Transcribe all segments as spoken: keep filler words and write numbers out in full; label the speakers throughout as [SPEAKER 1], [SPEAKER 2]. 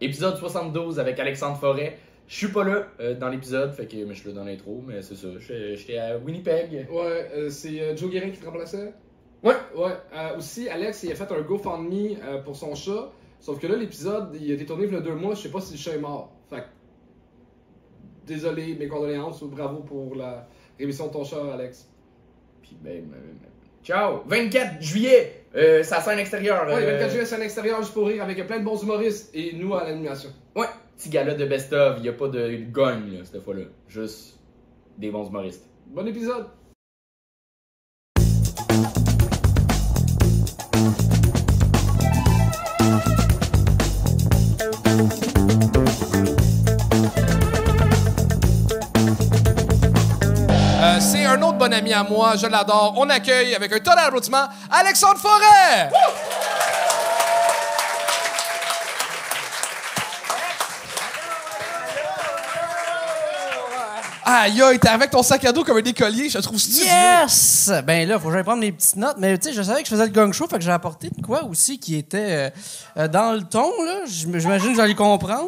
[SPEAKER 1] épisode soixante-douze avec Alexandre Forêt. Je suis pas là euh, dans l'épisode, fait que mais je suis là dans l'intro, mais c'est ça. J'étais à Winnipeg.
[SPEAKER 2] Ouais, euh, c'est euh, Joe Guérin qui te remplaçait?
[SPEAKER 1] Ouais.
[SPEAKER 2] Ouais. Euh, aussi, Alex, il a fait un GoFundMe euh, pour son chat. Sauf que là, l'épisode, il a été tourné il y a deux mois. Je sais pas si le chat est mort. Fait que, désolé, mes condoléances ou bravo pour la rémission de ton chat, Alex.
[SPEAKER 1] Puis ben, ben, ben, ciao! vingt-quatre juillet, euh, c'est la scène extérieure.
[SPEAKER 2] Ouais,
[SPEAKER 1] euh...
[SPEAKER 2] vingt-quatre juillet, c'est à l'extérieur juste pour rire avec plein de bons humoristes et nous à l'animation.
[SPEAKER 1] Ouais, petit gala de best-of, il y a pas de gagne là, cette fois-là. Juste des bons humoristes.
[SPEAKER 2] Bon épisode!
[SPEAKER 3] Euh, c'est un autre bon ami à moi, je l'adore. On accueille avec un tonnerre d'applaudissements Alexandre Forêt! Aïe, aïe, t'es avec ton sac à dos comme un écolier, je te trouve studieux.
[SPEAKER 4] Yes! Ben là, faut que j'aille prendre mes petites notes. Mais tu sais, je savais que je faisais le gang show, fait que j'ai apporté de quoi aussi qui était euh, euh, dans le ton, là. J'imagine que vous allez comprendre.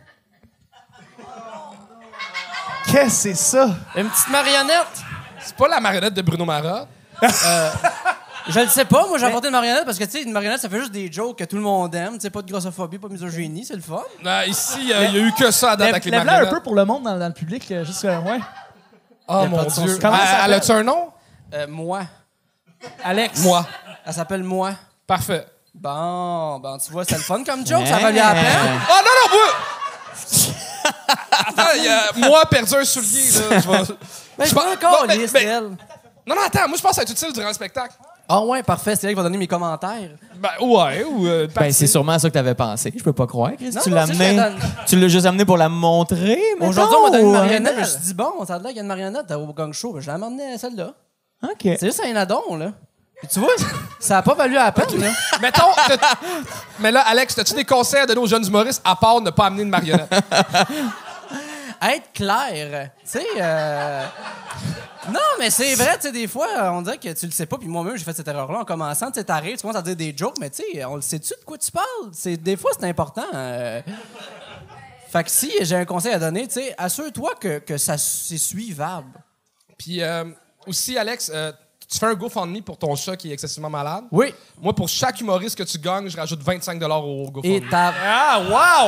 [SPEAKER 5] Qu'est-ce que c'est ça?
[SPEAKER 4] Une petite marionnette.
[SPEAKER 3] C'est pas la marionnette de Bruno Marotte?
[SPEAKER 4] Euh, je le sais pas, moi j'ai apporté une marionnette parce que tu sais, une marionnette ça fait juste des jokes que tout le monde aime. Tu sais, pas de grossophobie, pas de misogynie, c'est le fun.
[SPEAKER 3] Ah, ici, il euh, y a eu que ça à date avec les
[SPEAKER 5] Lève-la
[SPEAKER 3] marionnettes.
[SPEAKER 5] un peu pour le monde dans, dans le public, euh, juste euh, ouais.
[SPEAKER 3] Oh
[SPEAKER 4] Y a
[SPEAKER 3] mon
[SPEAKER 4] pas de son
[SPEAKER 3] Dieu.
[SPEAKER 4] sur-
[SPEAKER 5] Comment
[SPEAKER 3] Elle,
[SPEAKER 5] ça
[SPEAKER 3] elle a-tu un nom?
[SPEAKER 4] Euh, moi.
[SPEAKER 5] Alex.
[SPEAKER 3] Moi.
[SPEAKER 4] Elle s'appelle Moi.
[SPEAKER 3] Parfait.
[SPEAKER 4] Bon, ben tu vois, c'est le fun comme joke, ça valait la peine.
[SPEAKER 3] Oh non, non, moi! Attends, y a, moi, perdu un soulier, là. Je vais...
[SPEAKER 4] Ben,
[SPEAKER 3] je
[SPEAKER 4] je
[SPEAKER 3] pense-
[SPEAKER 4] pas encore
[SPEAKER 3] non, mais-
[SPEAKER 4] liste,
[SPEAKER 3] mais-
[SPEAKER 4] elle.
[SPEAKER 3] Non, non, attends, moi, je pense que ça va être utile durant le spectacle.
[SPEAKER 4] Ah ouais, parfait, c'est elle qui va donner mes commentaires.
[SPEAKER 3] Ben, ouais, ou... Euh,
[SPEAKER 6] Ben, c'est sûrement à ça que t'avais pensé. Je peux pas croire, Chris.
[SPEAKER 4] Non,
[SPEAKER 6] tu
[SPEAKER 4] non,
[SPEAKER 6] l'as
[SPEAKER 4] c'est
[SPEAKER 6] amené.
[SPEAKER 4] ça, dans-
[SPEAKER 6] Tu l'as juste amené pour la montrer, mettons,
[SPEAKER 4] Aujourd'hui, on m'a donné une
[SPEAKER 6] ou, euh,
[SPEAKER 4] marionnette, je me suis dit, bon, ça a l'air qu'il y a une marionnette au gang show. Ben, je l'ai amené celle-là.
[SPEAKER 6] OK.
[SPEAKER 4] C'est juste un addon, là. Puis tu vois, ça a pas valu la peine, là.
[SPEAKER 3] Mettons... t'as- Mais là, Alex, as-tu des conseils à donner aux jeunes humoristes à part ne pas amener une marionnette?
[SPEAKER 4] Être clair, tu sais... euh, Non, mais c'est vrai, tu sais, des fois, on dirait que tu le sais pas, puis moi-même, j'ai fait cette erreur-là en commençant, tu sais, t'arrives, tu commences à dire des jokes, mais tu sais, on le sait-tu de quoi tu parles? C'est, des fois, c'est important. euh. Fait que si j'ai un conseil à donner, tu sais, assure-toi que, que ça, c'est suivable.
[SPEAKER 3] Puis euh, aussi, Alex, euh, tu fais un GoFundMe pour ton chat qui est excessivement malade.
[SPEAKER 4] Oui.
[SPEAKER 3] Moi, pour chaque humoriste que tu gagnes, je rajoute vingt-cinq dollars au GoFundMe.
[SPEAKER 4] Et t'as...
[SPEAKER 3] Ah, wow!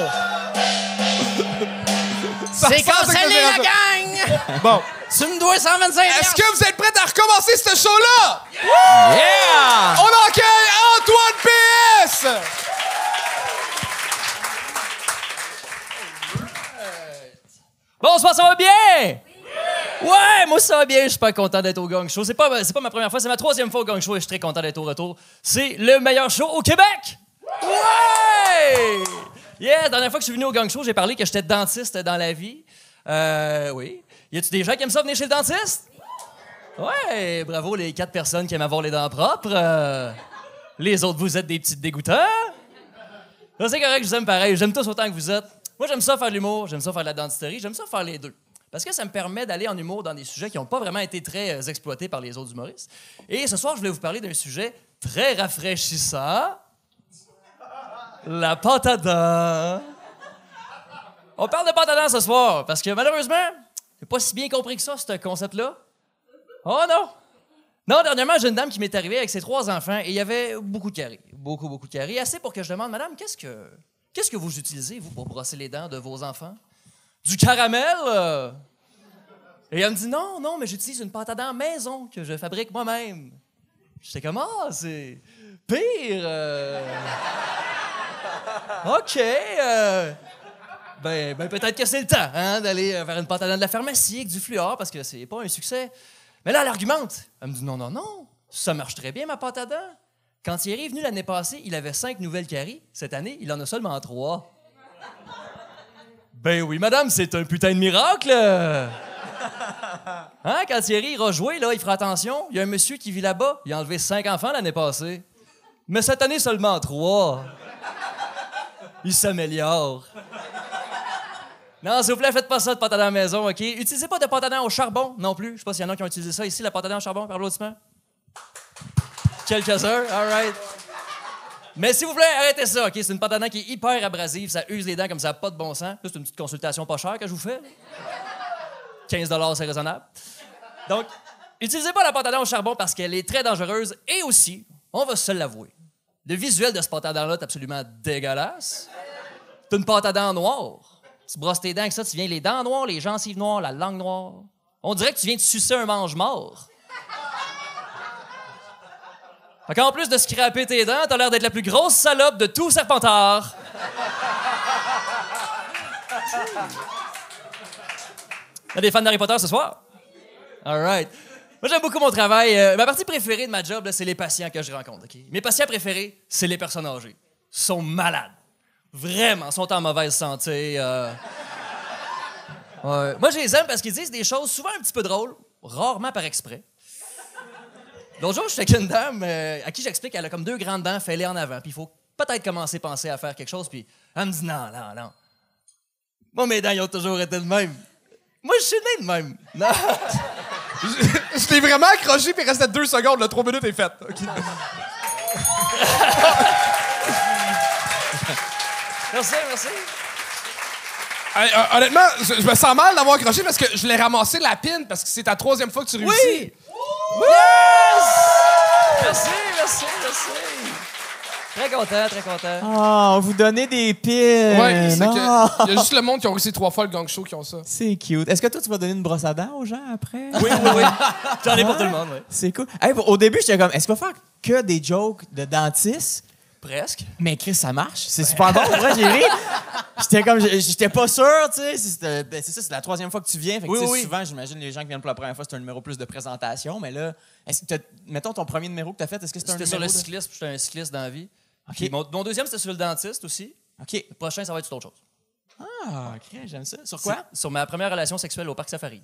[SPEAKER 3] Ça
[SPEAKER 4] C'est
[SPEAKER 3] ressemble à
[SPEAKER 4] cancellé,
[SPEAKER 3] quelque
[SPEAKER 4] la
[SPEAKER 3] chose.
[SPEAKER 4] gang!
[SPEAKER 3] Bon.
[SPEAKER 4] Tu me dois cent vingt-cinq
[SPEAKER 3] Est-ce que vous êtes prêts à recommencer ce show-là?
[SPEAKER 6] Yeah!
[SPEAKER 3] On accueille Antoine P S!
[SPEAKER 7] Bonsoir, ça va bien? Ouais, moi ça va bien, je suis pas content d'être au Gang Show. C'est pas, c'est pas ma première fois, c'est ma troisième fois au Gang Show et je suis très content d'être au retour. C'est le meilleur show au Québec! Ouais! Yeah, la dernière fois que je suis venu au Gang Show, j'ai parlé que j'étais dentiste dans la vie. Euh, oui. Y a-tu des gens qui aiment ça venir chez le dentiste? Ouais, bravo les quatre personnes qui aiment avoir les dents propres. Euh, les autres, vous êtes des petits dégoûtants. Ça, c'est correct, je vous aime pareil. J'aime tous autant que vous êtes. Moi, j'aime ça faire de l'humour, j'aime ça faire de la dentisterie, j'aime ça faire les deux. Parce que ça me permet d'aller en humour dans des sujets qui n'ont pas vraiment été très euh, exploités par les autres humoristes. Et ce soir, je voulais vous parler d'un sujet très rafraîchissant. La pâte à dents. On parle de pâte à dents ce soir, parce que malheureusement, j'ai pas si bien compris que ça, ce concept-là. Oh non! Non, dernièrement, j'ai une dame qui m'est arrivée avec ses trois enfants et il y avait beaucoup de caries. Beaucoup, beaucoup de caries. Assez pour que je demande, madame, qu'est-ce que, qu'est-ce que vous utilisez, vous, pour brosser les dents de vos enfants? Du caramel? euh? Et elle me dit, non, non, mais j'utilise une pâte à dents maison que je fabrique moi-même. J'étais comme, ah, c'est pire. euh. OK. euh. Ben, ben peut-être que c'est le temps hein, d'aller euh, vers une pâte à dents de la pharmacie avec du fluor parce que c'est pas un succès. Mais là, elle argumente. Elle me dit non, non, non, ça marche très bien, ma pâte à dents. Quand il est venu l'année passée, il avait cinq nouvelles caries. Cette année, il en a seulement trois. Ben oui, madame, c'est un putain de miracle. Hein, quand Thierry ira jouer, là, il fera attention. Il y a un monsieur qui vit là-bas. Il a enlevé cinq enfants l'année passée. Mais cette année, seulement trois. Il s'améliore. Non, s'il vous plaît, faites pas ça de pâte à dents à la maison, OK? Utilisez pas de pâte à dents au charbon non plus. Je sais pas s'il y en a qui ont utilisé ça ici, la pâte à dents au charbon, par applaudissement. Quelques-uns, all right. Mais s'il vous plaît, arrêtez ça, OK? C'est une pâte à dents qui est hyper abrasive, ça use les dents comme ça, pas de bon sens. Là, c'est une petite consultation pas chère que je vous fais. quinze dollars, c'est raisonnable. Donc, utilisez pas la pâte à dents au charbon parce qu'elle est très dangereuse et aussi, on va se l'avouer, le visuel de ce pâte à dents-là est absolument dégueulasse. C'est une pâte à dents noire. Tu brosses tes dents avec ça, tu viens les dents noires, les gencives noires, la langue noire. On dirait que tu viens de sucer un mange-mort. Fait qu'en plus de scraper tes dents, t'as l'air d'être la plus grosse salope de tout Serpentard. T'as des fans d'Harry Potter ce soir? All right. Moi, j'aime beaucoup mon travail. Euh, ma partie préférée de ma job, là, c'est les patients que je rencontre. Okay? Mes patients préférés, c'est les personnes âgées. Ils sont malades. Vraiment, ils sont en mauvaise santé. Euh... Ouais. Moi, je les aime parce qu'ils disent des choses souvent un petit peu drôles, rarement par exprès. L'autre jour, j'étais avec une dame euh, à qui j'explique qu'elle a comme deux grandes dents fêlées en avant, puis il faut peut-être commencer à penser à faire quelque chose, puis elle me dit non, non, non. Moi, mes dents, ils ont toujours été de même. Moi, je suis né de même. Non.
[SPEAKER 3] je je l'ai vraiment accroché, puis il restait deux secondes, le trois minutes est fait. Okay.
[SPEAKER 7] Merci, merci.
[SPEAKER 3] Hey, euh, honnêtement, je, je me sens mal d'avoir accroché parce que je l'ai ramassé la pin parce que c'est ta troisième fois que tu réussis.
[SPEAKER 7] Oui! Yes! Merci, merci, merci. Très content, très content.
[SPEAKER 6] Oh, vous donnez des pins.
[SPEAKER 3] Ouais, c'est
[SPEAKER 6] Non.
[SPEAKER 3] que il y a juste le monde qui ont réussi trois fois le gang show qui ont ça.
[SPEAKER 6] C'est cute. Est-ce que toi, tu vas donner une brosse à dents aux gens après?
[SPEAKER 7] Oui, oui, oui. J'en ai pour tout le monde, oui.
[SPEAKER 6] C'est cool. Hey, au début, j'étais comme, est-ce qu'on va faire que des jokes de dentistes?
[SPEAKER 7] Presque.
[SPEAKER 6] Mais Chris, ça marche. C'est super bon. Pour vrai, j'ai ri. J'étais comme, j'étais pas sûr, tu sais. C'est ben, c'est ça, c'est la troisième fois que tu viens. Fait que,
[SPEAKER 7] Oui,
[SPEAKER 6] tu sais,
[SPEAKER 7] oui.
[SPEAKER 6] souvent, j'imagine les gens qui viennent pour la première fois, c'est un numéro plus de présentation. Mais là, est-ce que t'as- mettons ton premier numéro que t'as fait, est-ce que c'est un
[SPEAKER 7] C'était
[SPEAKER 6] numéro?
[SPEAKER 7] sur le
[SPEAKER 6] de-
[SPEAKER 7] cyclisme, j'étais un cycliste dans la vie.
[SPEAKER 6] OK.
[SPEAKER 7] Puis Mon, mon deuxième, c'était sur le dentiste aussi.
[SPEAKER 6] OK.
[SPEAKER 7] Le prochain, ça va être sur autre chose.
[SPEAKER 6] Ah, OK, j'aime ça. Sur quoi?
[SPEAKER 7] C'est Sur ma première relation sexuelle au parc Safari.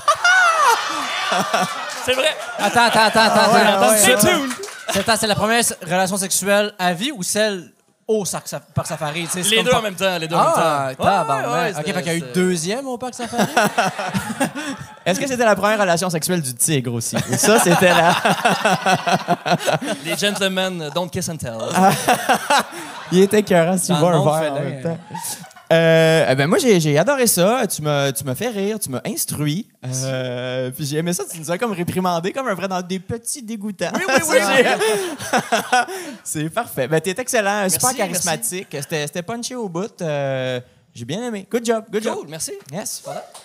[SPEAKER 7] C'est vrai.
[SPEAKER 4] Attends, attends, attends, attends.
[SPEAKER 6] ouais,
[SPEAKER 4] attends,
[SPEAKER 6] ouais,
[SPEAKER 4] c'est-
[SPEAKER 7] C'est tout.
[SPEAKER 4] c'est- attends, c'est la première s- relation sexuelle à vie ou celle au sac- sa- parc safari? Tu sais, c'est
[SPEAKER 7] Les
[SPEAKER 4] comme
[SPEAKER 7] deux
[SPEAKER 4] pas-
[SPEAKER 7] en même temps, les deux en
[SPEAKER 4] Ah,
[SPEAKER 7] même temps.
[SPEAKER 4] tabarnak.
[SPEAKER 7] Ouais, ouais,
[SPEAKER 4] OK,
[SPEAKER 7] c'était-
[SPEAKER 4] fait qu'il y a eu
[SPEAKER 7] c'était-
[SPEAKER 4] deuxième au parc safari?
[SPEAKER 6] Est-ce que c'était la première relation sexuelle du tigre aussi? Ou ça, c'était la...
[SPEAKER 7] Les gentlemen don't kiss and tell.
[SPEAKER 6] Il était écœurant si tu
[SPEAKER 4] Dans
[SPEAKER 6] bois
[SPEAKER 4] le
[SPEAKER 6] un
[SPEAKER 4] monde
[SPEAKER 6] verre en
[SPEAKER 4] félin.
[SPEAKER 6] même temps. Euh, eh ben moi, j'ai, j'ai adoré ça. Tu m'as, tu m'as fait rire, tu m'as instruit. Euh, puis j'ai aimé ça, tu nous as comme réprimandé, comme un vrai dans des petits dégoûtants.
[SPEAKER 7] Oui, oui, oui.
[SPEAKER 6] C'est parfait. Ben, t'es excellent, super
[SPEAKER 7] Merci,
[SPEAKER 6] charismatique. C'était, c'était punché au bout. Euh, j'ai bien aimé. Good job, good job.
[SPEAKER 7] Cool, merci.
[SPEAKER 6] Yes.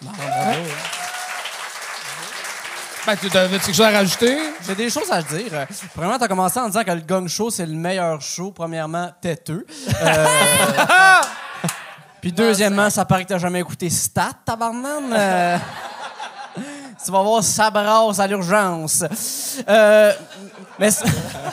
[SPEAKER 3] Ben, tu avais quelque chose à rajouter?
[SPEAKER 4] J'ai des choses à te dire. Euh, Premièrement, tu as commencé en disant que le Gang Show, c'est le meilleur show. Premièrement, têteux. Euh, Puis deuxièmement, ça paraît que t'as jamais écouté Stat, tabarnak. Euh, tu vas voir, ça brasse à l'urgence. Euh, mais c'est-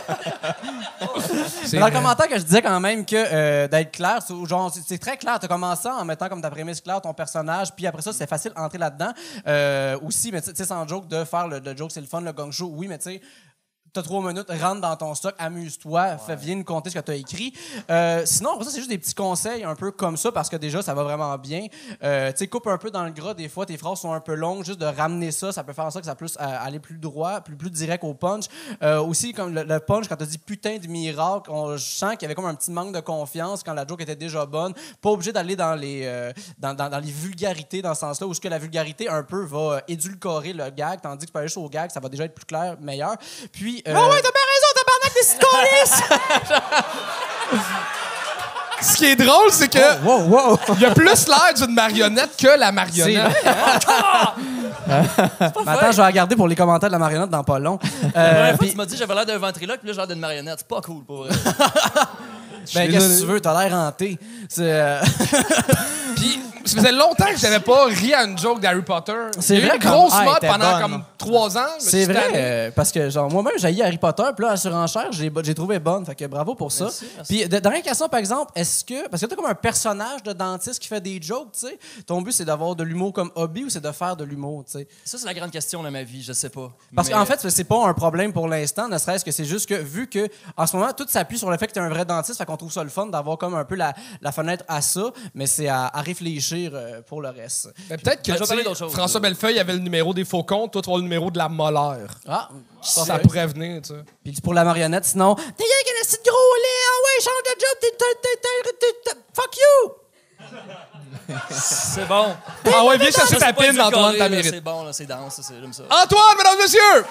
[SPEAKER 3] C'est
[SPEAKER 4] dans le
[SPEAKER 3] vrai.
[SPEAKER 4] commentaire que je disais quand même que euh, d'être clair, c'est, genre, c'est, c'est très clair. Tu as commencé en mettant comme ta prémisse claire ton personnage, puis après ça, c'est facile d'entrer là-dedans. Euh, aussi, mais tu sais, sans joke, de faire le, le joke, c'est le fun, le gang show, oui, mais tu sais, t'as trois minutes, rentre dans ton stock, amuse-toi, fais, viens nous conter ce que t'as écrit. Euh, sinon, après ça, c'est juste des petits conseils un peu comme ça, parce que déjà, ça va vraiment bien. Euh, tu sais, coupe un peu dans le gras, des fois, tes phrases sont un peu longues, juste de ramener ça, ça peut faire en sorte que ça puisse euh, aller plus droit, plus, plus direct au punch. Euh, aussi, comme le, le punch, quand t'as dit putain de miracle, on, je sens qu'il y avait comme un petit manque de confiance quand la joke était déjà bonne. Pas obligé d'aller dans les, euh, dans, dans, dans les vulgarités dans ce sens-là, où ce que la vulgarité un peu va euh, édulcorer le gag, tandis que tu peux aller juste au gag, ça va déjà être plus clair, meilleur. Puis, euh,
[SPEAKER 6] Ah ouais, t'as bien raison, tabarnak, des scolis!
[SPEAKER 3] Ce qui est drôle, c'est que
[SPEAKER 6] Wow, wow!
[SPEAKER 3] il y a plus l'air d'une marionnette que la marionnette.
[SPEAKER 4] Mais attends, je vais regarder pour les commentaires de la marionnette dans pas long.
[SPEAKER 7] La
[SPEAKER 4] Euh,
[SPEAKER 7] première fois,
[SPEAKER 4] puis-
[SPEAKER 7] tu m'as dit que j'avais l'air d'un ventriloque, puis là, j'ai l'air d'une marionnette. C'est pas cool, pour vrai.
[SPEAKER 4] ben, qu'est-ce que tu veux? T'as l'air hanté. C'est, euh,
[SPEAKER 3] Puis, ça faisait longtemps que j'avais pas ri à une joke d'Harry Potter.
[SPEAKER 4] C'est
[SPEAKER 3] Il y a eu
[SPEAKER 4] vrai
[SPEAKER 3] une
[SPEAKER 4] comme-
[SPEAKER 3] grosse
[SPEAKER 6] Ah, elle
[SPEAKER 3] mode
[SPEAKER 6] était
[SPEAKER 3] pendant
[SPEAKER 6] bonne.
[SPEAKER 3] comme trois ans. je me
[SPEAKER 4] c'est
[SPEAKER 3] suis
[SPEAKER 4] vrai,
[SPEAKER 3] tanné.
[SPEAKER 4] euh, parce que genre moi-même, j'ai haï Harry Potter, puis là, à surenchère, j'ai, j'ai trouvé bonne. Fait que bravo pour ça.
[SPEAKER 7] Merci, merci.
[SPEAKER 4] Puis, de- dernière question, par exemple, est-ce que. Parce que t'as comme un personnage de dentiste qui fait des jokes, tu sais. Ton but, c'est d'avoir de l'humour comme hobby ou c'est de faire de l'humour, tu sais?
[SPEAKER 7] Ça, c'est la grande question de ma vie, je sais pas.
[SPEAKER 4] Parce
[SPEAKER 7] Mais-
[SPEAKER 4] qu'en fait, c'est pas un problème pour l'instant, ne serait-ce que c'est juste que, vu que, en ce moment, tout s'appuie sur le fait que t'es un vrai dentiste, fait qu'on trouve ça le fun d'avoir comme un peu la, la fenêtre à ça, mais c'est à, à réfléchir. réfléchir euh, pour le reste.
[SPEAKER 3] Mais peut-être que
[SPEAKER 7] Ben, je vais parler
[SPEAKER 3] tu sais,
[SPEAKER 7] d'autre chose,
[SPEAKER 3] François
[SPEAKER 7] là.
[SPEAKER 3] Bellefeuille avait le numéro des faux comptes, toi, tu vas le numéro de la molaire.
[SPEAKER 4] Ah,
[SPEAKER 3] Ça, ça pourrait venir, tu sais.
[SPEAKER 4] Puis pour la marionnette, sinon, t'es rien qu'un petit gros lait, ah ouais, change de job, t'es, t'es, t'es, t'es, t'es, t'es- fuck you!
[SPEAKER 7] C'est bon.
[SPEAKER 3] Ah ouais, viens chercher
[SPEAKER 7] Ça,
[SPEAKER 3] ta
[SPEAKER 7] c'est pas
[SPEAKER 3] pine,
[SPEAKER 7] édulcoré,
[SPEAKER 3] Antoine,
[SPEAKER 7] là,
[SPEAKER 3] t'as mérite.
[SPEAKER 7] C'est bon, là, c'est dense, c'est- j'aime ça.
[SPEAKER 3] Antoine, mesdames, messieurs!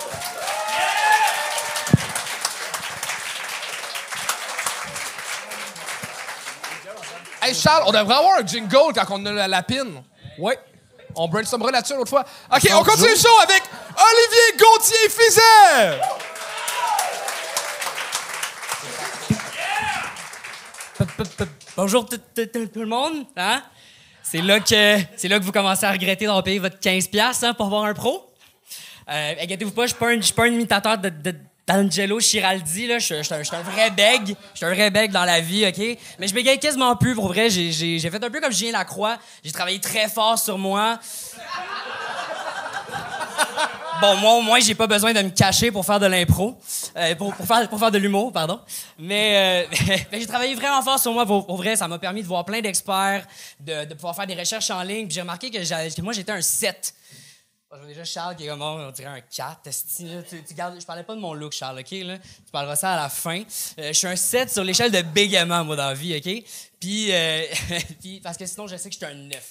[SPEAKER 3] Hey Charles, on devrait avoir un jingle quand on a la, la pine.
[SPEAKER 7] Ouais.
[SPEAKER 3] On brainstormera là-dessus l'autre fois. OK, on continue le show avec Olivier Gauthier-Fizet!
[SPEAKER 8] Bonjour tout, tout- tout- tout le monde, hein? C'est là que c'est là que vous commencez à regretter d'avoir payé votre quinze piastres hein, pour voir un pro. Euh, inquiétez-vous pas, je suis pas un, je suis pas un imitateur de, de- d'Angelo Chiraldi, là. Je suis- je suis un, je suis un vrai bègue. Je suis un vrai bègue dans la vie, OK? Mais je bégaye quasiment plus, pour vrai. J'ai, j'ai, j'ai fait un peu comme Julien Lacroix. J'ai travaillé très fort sur moi. Bon, moi, au moins, j'ai pas besoin de me cacher pour faire de l'impro. Euh, pour, pour, faire, pour faire de l'humour, pardon. Mais, euh, mais j'ai travaillé vraiment fort sur moi. Pour, pour vrai, ça m'a permis de voir plein d'experts, de, de pouvoir faire des recherches en ligne. Puis j'ai remarqué que, j'ai- que moi, j'étais un sept. Je vois déjà Charles qui est comme, oh, on dirait un quatre. esti, là. Tu, tu gardes, je parlais pas de mon look, Charles, OK? Là? Tu parleras ça à la fin. Euh, je suis un sept sur l'échelle de bégaiement, moi, dans la vie, OK? Puis, euh, puis, parce que sinon, je sais que je suis un neuf.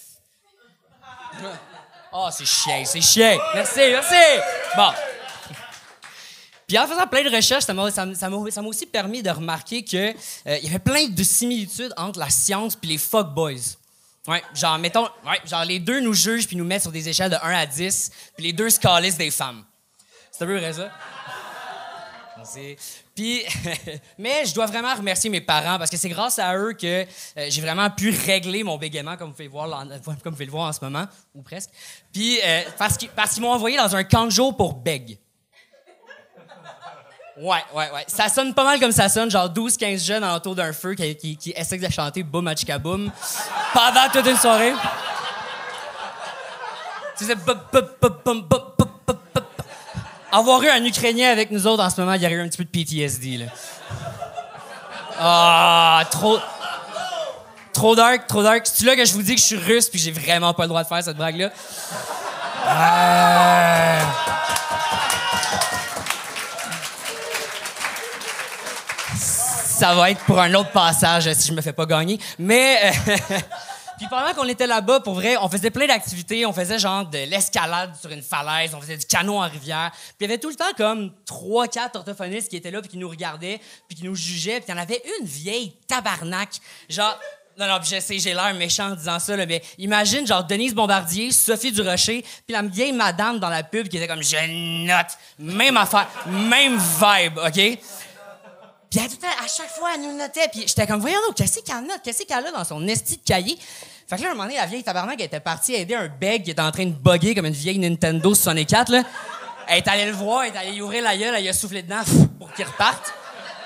[SPEAKER 8] Oh, c'est chien, c'est chien. Merci, merci. Bon. Puis en faisant plein de recherches, ça m'a, ça, m'a- ça m'a, ça m'a aussi permis de remarquer qu'il euh, y avait plein de similitudes entre la science et les fuckboys. Ouais, genre, mettons, ouais, genre, les deux nous jugent puis nous mettent sur des échelles de un à dix, puis les deux se calissent des femmes. C'est un peu vrai, ça? Merci. Puis, mais je dois vraiment remercier mes parents parce que c'est grâce à eux que euh, j'ai vraiment pu régler mon bégaiement, comme vous pouvez, voir, là, comme vous pouvez le voir en ce moment, ou presque. Puis, euh, parce qu'ils, parce qu'ils m'ont envoyé dans un camp de jour pour bègue. Ouais, ouais, ouais. Ça sonne pas mal comme ça sonne, genre douze quinze jeunes autour d'un feu qui, qui, qui essaient de chanter Boum Machika Boum pendant toute une soirée. Tu sais, bum, bum, bum, bum, bum, bum, bum, bum. Avoir eu un Ukrainien avec nous autres en ce moment, il y aurait eu un petit peu de P T S D, là. Ah, trop... Trop dark, trop dark. C'est-tu là que je vous dis que je suis russe puis j'ai vraiment pas le droit de faire cette blague-là? Euh... Ça va être pour un autre passage si je me fais pas gagner. Mais... euh, Puis pendant qu'on était là-bas, pour vrai, on faisait plein d'activités. On faisait genre de l'escalade sur une falaise, on faisait du canot en rivière. Puis il y avait tout le temps comme trois, quatre orthophonistes qui étaient là puis qui nous regardaient puis qui nous jugeaient. Puis il y en avait une vieille tabarnak. Genre... Non, non, puis je sais, j'ai l'air méchant en disant ça, là, mais imagine, genre, Denise Bombardier, Sophie Durocher, puis la vieille madame dans la pub qui était comme « Je note ». Même affaire, même vibe, OK? Puis elle, tout le temps, à chaque fois, elle nous notait. Puis j'étais comme, voyons donc, qu'est-ce qu'elle note? Qu'est-ce qu'elle a dans son esti de cahier? Fait que là, un moment donné, la vieille tabarnak, elle était partie aider un bègue qui était en train de bugger comme une vieille Nintendo soixante-quatre, là. Elle est allée le voir, elle est allée lui ouvrir la gueule, elle lui a soufflé dedans pff, pour qu'il reparte.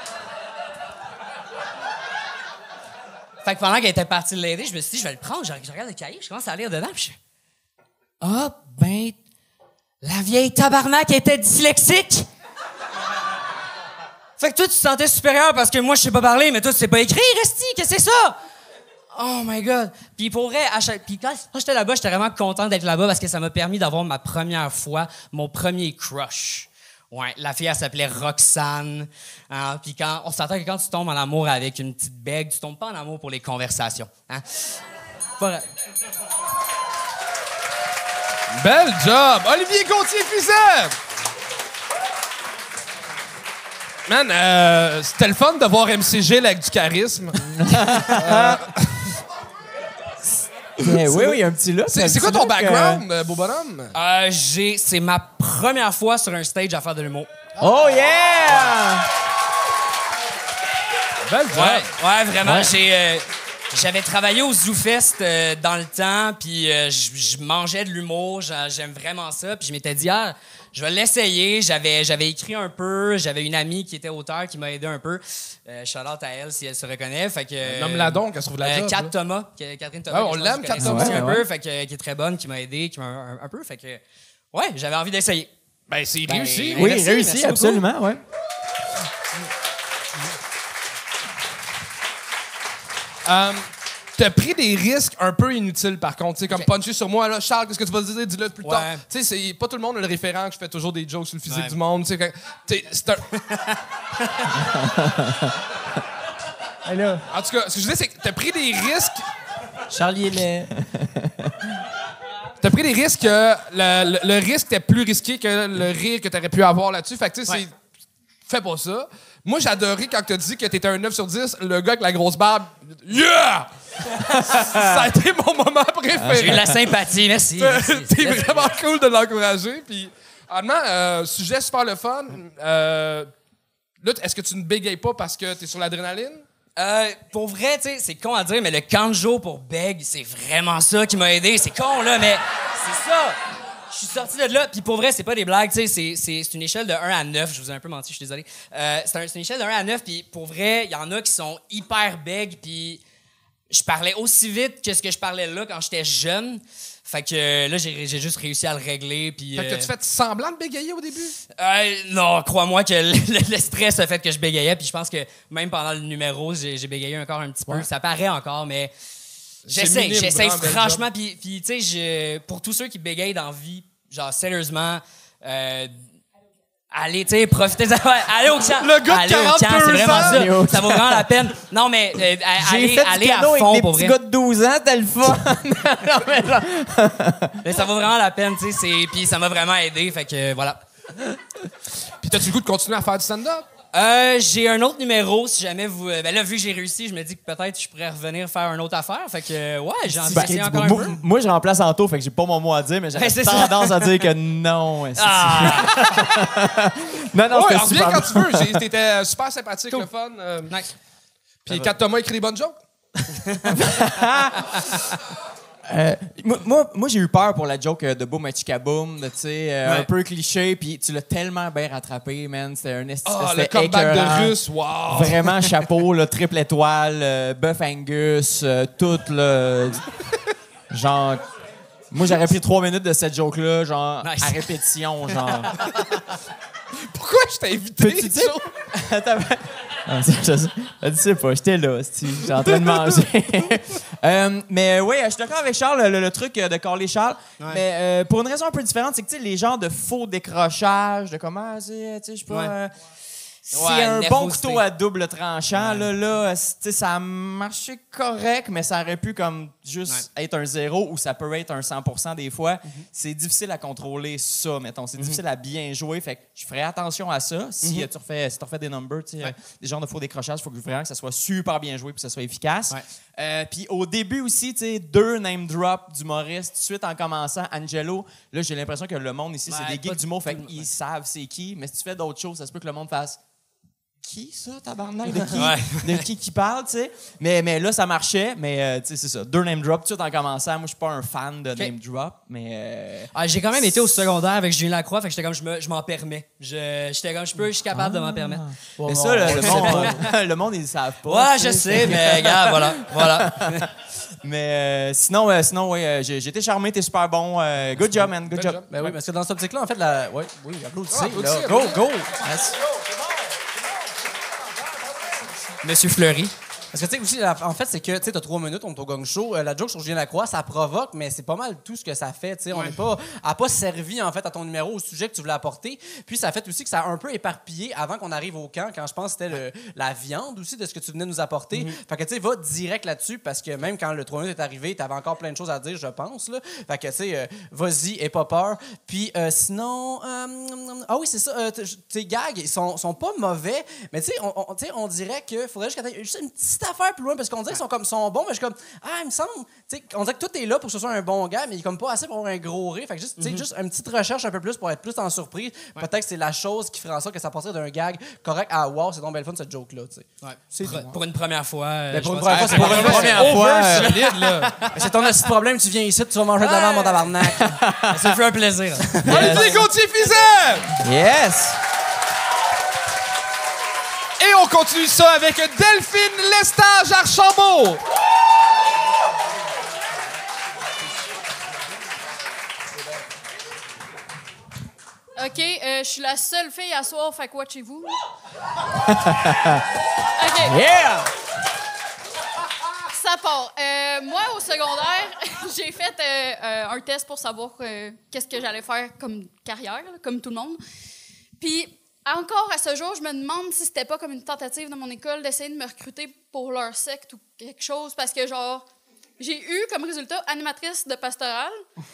[SPEAKER 8] Fait que pendant qu'elle était partie l'aider, je me suis dit, je vais le prendre, je, je regarde le cahier, je commence à lire dedans, puis je fais, ah, ben, la vieille tabarnak était dyslexique! Fait que toi, tu te sentais supérieur parce que moi, je sais pas parler, mais toi, tu sais pas écrire, Esti, qu'est-ce que c'est ça? Oh my God! Puis pour vrai, à chaque... Puis quand, quand j'étais là-bas, j'étais vraiment content d'être là-bas parce que ça m'a permis d'avoir ma première fois, mon premier crush. Ouais, la fille, elle s'appelait Roxane. Hein? Puis quand, on s'entend que quand tu tombes en amour avec une petite bègue, tu tombes pas en amour pour les conversations. Hein? Pas vrai.
[SPEAKER 3] Bel job! Olivier Gauthier-Fizet! Man, euh, c'était le fun de voir M C G avec du charisme. euh,
[SPEAKER 6] Eh oui, oui, un petit là.
[SPEAKER 3] c'est, c'est quoi ton background, euh... beau bonhomme?
[SPEAKER 8] Euh, j'ai... C'est ma première fois sur un stage à faire de l'humour.
[SPEAKER 6] Oh yeah!
[SPEAKER 3] Bel job!
[SPEAKER 8] Ouais, ouais, vraiment. J'ai, euh, j'avais travaillé au ZooFest euh, dans le temps, puis euh, je je mangeais de l'humour, j'a- j'aime vraiment ça, puis je m'étais dit, ah, je vais l'essayer. J'avais, j'avais écrit un peu, j'avais une amie qui était auteure qui m'a aidé un peu. Euh, shout-out à elle si elle se reconnaît. Fait que, euh,
[SPEAKER 3] Nomme-la donc, elle se trouve la
[SPEAKER 8] euh,
[SPEAKER 3] job,
[SPEAKER 8] Kat
[SPEAKER 3] là.
[SPEAKER 8] Thomas, que- Catherine Thomas.
[SPEAKER 3] Ouais, on
[SPEAKER 8] que je
[SPEAKER 3] l'aime,
[SPEAKER 8] pense que
[SPEAKER 3] Kat
[SPEAKER 8] tu connais
[SPEAKER 3] Thomas.
[SPEAKER 8] aussi un
[SPEAKER 6] Ouais,
[SPEAKER 8] peu,
[SPEAKER 6] ouais.
[SPEAKER 8] fait que, qui est très bonne, qui m'a aidé, qui m'a un, un peu. Fait que, ouais, j'avais envie d'essayer.
[SPEAKER 3] Ben, c'est réussi.
[SPEAKER 6] Oui,
[SPEAKER 8] Merci,
[SPEAKER 6] réussi,
[SPEAKER 8] merci beaucoup.
[SPEAKER 6] absolument, ouais.
[SPEAKER 3] Euh, t'as pris des risques un peu inutiles, par contre. Tu sais, comme puncher sur moi, là, Charles, qu'est-ce que tu vas dire? Dis-le plus
[SPEAKER 8] Ouais.
[SPEAKER 3] tard. Tu sais, c'est pas tout le monde a le référent que je fais toujours des jokes sur le physique
[SPEAKER 8] Ouais.
[SPEAKER 3] du monde. Tu sais, quand- t'sais, c'est un...
[SPEAKER 5] Et là,
[SPEAKER 3] En tout cas, ce que je dis, c'est que t'as pris des risques.
[SPEAKER 4] Charlie est laid.
[SPEAKER 3] T'as pris des risques que le, le, le risque était plus risqué que le rire que t'aurais pu avoir là-dessus. Fait que, tu sais,
[SPEAKER 8] Ouais.
[SPEAKER 3] c'est. Fais pas ça. Moi, j'ai adoré quand t'as dit que t'étais un neuf sur dix, le gars avec la grosse barbe. Yeah! Ça a été mon moment préféré.
[SPEAKER 8] J'ai eu de la sympathie, merci. merci.
[SPEAKER 3] C'est vraiment cool de l'encourager. Puis, honnêtement, euh, sujet super le fun. Euh, là, est-ce que tu ne bégayes pas parce que t'es sur l'adrénaline?
[SPEAKER 8] Euh, pour vrai, tu sais, c'est con à dire, mais le camp de jour pour Beg, c'est vraiment ça qui m'a aidé. C'est con, là, mais c'est ça. Je suis sorti de là, puis pour vrai, c'est pas des blagues, tu sais, c'est, c'est, c'est une échelle de un à neuf. Je vous ai un peu menti, je suis désolé. Euh, c'est, un- c'est une échelle de un à neuf, puis pour vrai, il y en a qui sont hyper Beg, puis je parlais aussi vite que ce que je parlais là quand j'étais jeune. Fait que euh, là, j'ai, j'ai juste réussi à le régler, puis...
[SPEAKER 3] Fait que
[SPEAKER 8] euh,
[SPEAKER 3] t'as-tu fait semblant de bégayer au début?
[SPEAKER 8] Euh, non, crois-moi que le, le- le stress a fait que je bégayais, puis je pense que même pendant le numéro, j'ai, j'ai bégayé encore un petit peu. Ça paraît encore, mais
[SPEAKER 3] C'est
[SPEAKER 8] j'essaie,
[SPEAKER 3] minime,
[SPEAKER 8] j'essaie
[SPEAKER 3] vraiment bel
[SPEAKER 8] franchement.
[SPEAKER 3] job.
[SPEAKER 8] Puis, puis, tu sais, je- pour tous ceux qui bégayent dans la vie, genre sérieusement, euh, allez, tu sais, profitez, ouais, allez au camp.
[SPEAKER 3] Le gars de
[SPEAKER 8] Allez au camp,
[SPEAKER 3] quarante-deux
[SPEAKER 8] c'est vraiment
[SPEAKER 3] ans.
[SPEAKER 6] Allez au
[SPEAKER 8] ça. Ça vaut vraiment la peine. Non, mais euh,
[SPEAKER 6] J'ai
[SPEAKER 8] allez,
[SPEAKER 6] fait du
[SPEAKER 8] allez à
[SPEAKER 6] piano
[SPEAKER 8] fond
[SPEAKER 6] avec
[SPEAKER 8] pour
[SPEAKER 6] des petits
[SPEAKER 8] vrai.
[SPEAKER 6] gars de douze ans, t'as le fun.
[SPEAKER 8] Mais ça vaut vraiment la peine, tu sais. c'est- Puis ça m'a vraiment aidé, fait que voilà.
[SPEAKER 3] Puis t'as-tu le goût de continuer à faire du stand-up?
[SPEAKER 8] Euh, j'ai un autre numéro, si jamais vous... Ben là, vu que j'ai réussi, je me dis que peut-être je pourrais revenir faire une autre affaire. Fait que, euh, ouais, j'ai envie
[SPEAKER 6] Ben,
[SPEAKER 8] d'essayer encore un
[SPEAKER 6] moi,
[SPEAKER 8] peu.
[SPEAKER 6] moi, je remplace Anto, fait que j'ai pas mon mot à dire, mais j'aurais
[SPEAKER 8] Ouais, c'est ça.
[SPEAKER 6] tendance à dire que non. esti.
[SPEAKER 8] Ah!
[SPEAKER 6] Non, non,
[SPEAKER 3] Ouais,
[SPEAKER 6] c'était
[SPEAKER 3] reviens
[SPEAKER 6] super.
[SPEAKER 3] quand tu veux. J'ai- T'étais euh, super sympathique, le fun. euh,
[SPEAKER 8] Nice.
[SPEAKER 3] Puis quand Thomas écrit des bonnes jokes.
[SPEAKER 6] Euh, moi, moi, moi, j'ai eu peur pour la joke euh, de Boom Chikaboom, tu sais, euh,
[SPEAKER 8] Ouais.
[SPEAKER 6] un peu cliché, puis tu l'as tellement bien rattrapé, man. C'était un esti,
[SPEAKER 3] Ah, le
[SPEAKER 6] c'était
[SPEAKER 3] comeback
[SPEAKER 6] écœurant.
[SPEAKER 3] de Russe, wow!
[SPEAKER 6] Vraiment chapeau, là, triple étoile, euh, bœuf Angus, euh, tout, là. Genre. Moi, j'aurais pris trois minutes de cette joke-là, genre,
[SPEAKER 8] Nice.
[SPEAKER 6] à répétition, genre.
[SPEAKER 3] Pourquoi je t'ai invité?
[SPEAKER 6] Peux-tu dire-
[SPEAKER 3] Joe?
[SPEAKER 6] Attends, ah, je, je, je sais pas, j'étais là, c'ti, j'étais en train de manger. Euh, mais oui, je suis d'accord avec Charles, le, le truc euh, de Carly Charles. Mais euh, pour une raison un peu différente, c'est que tu sais, les genres de faux décrochages, de comment, c'est, tu sais, je sais pas.
[SPEAKER 8] Ouais.
[SPEAKER 6] euh, c'est
[SPEAKER 8] Ouais,
[SPEAKER 6] un bon
[SPEAKER 8] nervosité.
[SPEAKER 6] couteau à double tranchant, là, là, c'est- tu sais, ça a marché correct, mais ça aurait pu comme juste être un zéro ou ça peut être un cent pour cent des fois. C'est difficile à contrôler ça, mettons. C'est difficile à bien jouer, fait que je ferais attention à ça. Si euh, tu refais, si tu refais des numbers, tu sais,
[SPEAKER 8] Ouais.
[SPEAKER 6] euh, des genres de faux décrochages, il faut que vraiment que ça soit super bien joué puis que ça soit efficace.
[SPEAKER 8] Ouais.
[SPEAKER 6] Euh, puis au début aussi, tu sais, deux name drop d'humoristes tout de suite en commençant. Angelo, là, j'ai l'impression que le monde ici, c'est
[SPEAKER 8] Ouais,
[SPEAKER 6] des
[SPEAKER 8] pas
[SPEAKER 6] geeks d'humour, fait
[SPEAKER 8] tout le
[SPEAKER 6] qu'ils
[SPEAKER 8] monde.
[SPEAKER 6] savent c'est qui. Mais si tu fais d'autres choses, ça se peut que le monde fasse qui ça, tabarnak? De qui,
[SPEAKER 8] Ouais.
[SPEAKER 6] de qui qui parle, tu sais? Mais, mais là, ça marchait, mais euh, tu sais, c'est ça. Deux name drop, tout de suite en commençant. Moi, je suis pas un fan de name drop, mais. euh,
[SPEAKER 8] Ah, j'ai quand même été au secondaire avec Julien Lacroix, fait que j'étais comme, je, me, je m'en permets. Je, j'étais comme, je peux, je suis capable de m'en permettre.
[SPEAKER 6] mais ça, le, le monde, euh, le monde, ils le savent pas.
[SPEAKER 8] Ouais,
[SPEAKER 6] tu
[SPEAKER 8] je
[SPEAKER 6] sais.
[SPEAKER 8] sais, mais gars, voilà, voilà.
[SPEAKER 6] Mais euh, sinon, euh, sinon ouais, euh, j'ai, j'ai été charmé, t'es super bon. Euh, good job, man, good
[SPEAKER 3] Good
[SPEAKER 6] job.
[SPEAKER 3] job.
[SPEAKER 4] Ben oui, parce que dans cette optique-là, en fait, la. Ouais, oui, applaudissez.
[SPEAKER 3] Ah, applaudissez,
[SPEAKER 4] là. Go,
[SPEAKER 3] applaudissez.
[SPEAKER 4] go! Merci.
[SPEAKER 8] Monsieur Fleury.
[SPEAKER 4] Parce que, tu sais, aussi, la- en fait, c'est que, tu sais, t'as trois minutes, on est au gang show. Euh, la joke sur Julien Lacroix, ça provoque, mais c'est pas mal tout ce que ça fait, tu sais. On n'est pas, a pas servi, en fait, à ton numéro, au sujet que tu voulais apporter. Puis, ça a fait aussi que ça a un peu éparpillé avant qu'on arrive au camp, quand je pense que c'était le- la viande aussi de ce que tu venais nous apporter. Fait que, tu sais, va direct là-dessus, parce que même quand le trois minutes est arrivé, t'avais encore plein de choses à dire, je pense, là. Fait que, tu sais, euh, vas-y, aie pas peur. Puis, euh, sinon, euh, ah oui, c'est ça, euh, t- tes gags, ils sont, sont pas mauvais, mais tu sais, on, on, tu sais, on dirait qu'il faudrait juste, qu'il y ait juste une petite affaire plus loin, parce qu'on dirait qu'ils sont comme sont bons, mais je suis comme, ah, il me semble, tu sais, on dirait que tout est là pour que ce soit un bon gars, mais il est comme pas assez pour avoir un gros rire. Fait que juste, tu sais, juste une petite recherche un peu plus pour être plus en surprise. Peut-être que c'est la chose qui ferait en sorte que ça passerait d'un gag correct à wow, c'est donc belle fun cette joke-là, tu sais. C'est
[SPEAKER 8] Pour,
[SPEAKER 4] tout.
[SPEAKER 8] pour une première fois. euh,
[SPEAKER 4] Ben, pour
[SPEAKER 8] je
[SPEAKER 4] une
[SPEAKER 8] pense
[SPEAKER 4] première
[SPEAKER 8] que-
[SPEAKER 4] fois, c'est pour une première fois. euh,
[SPEAKER 3] solide, là.
[SPEAKER 4] C'est ton petit problème, tu viens ici, tu vas manger de la merde, mon tabarnak.
[SPEAKER 8] Ça fait un plaisir.
[SPEAKER 3] Olivier Gauthier-Fizet!
[SPEAKER 6] Yes!
[SPEAKER 3] Et on continue ça avec Delphine Lestage-Archambault.
[SPEAKER 9] OK, euh, je suis la seule fille à soir, fait quoi chez vous? OK,
[SPEAKER 6] Yeah!
[SPEAKER 9] ça part. Euh, moi, au secondaire, j'ai fait euh, euh, un test pour savoir euh, qu'est-ce que j'allais faire comme carrière, là, comme tout le monde. Puis, encore à ce jour, je me demande si c'était pas comme une tentative de mon école d'essayer de me recruter pour leur secte ou quelque chose, parce que, genre, j'ai eu comme résultat animatrice de pastorale.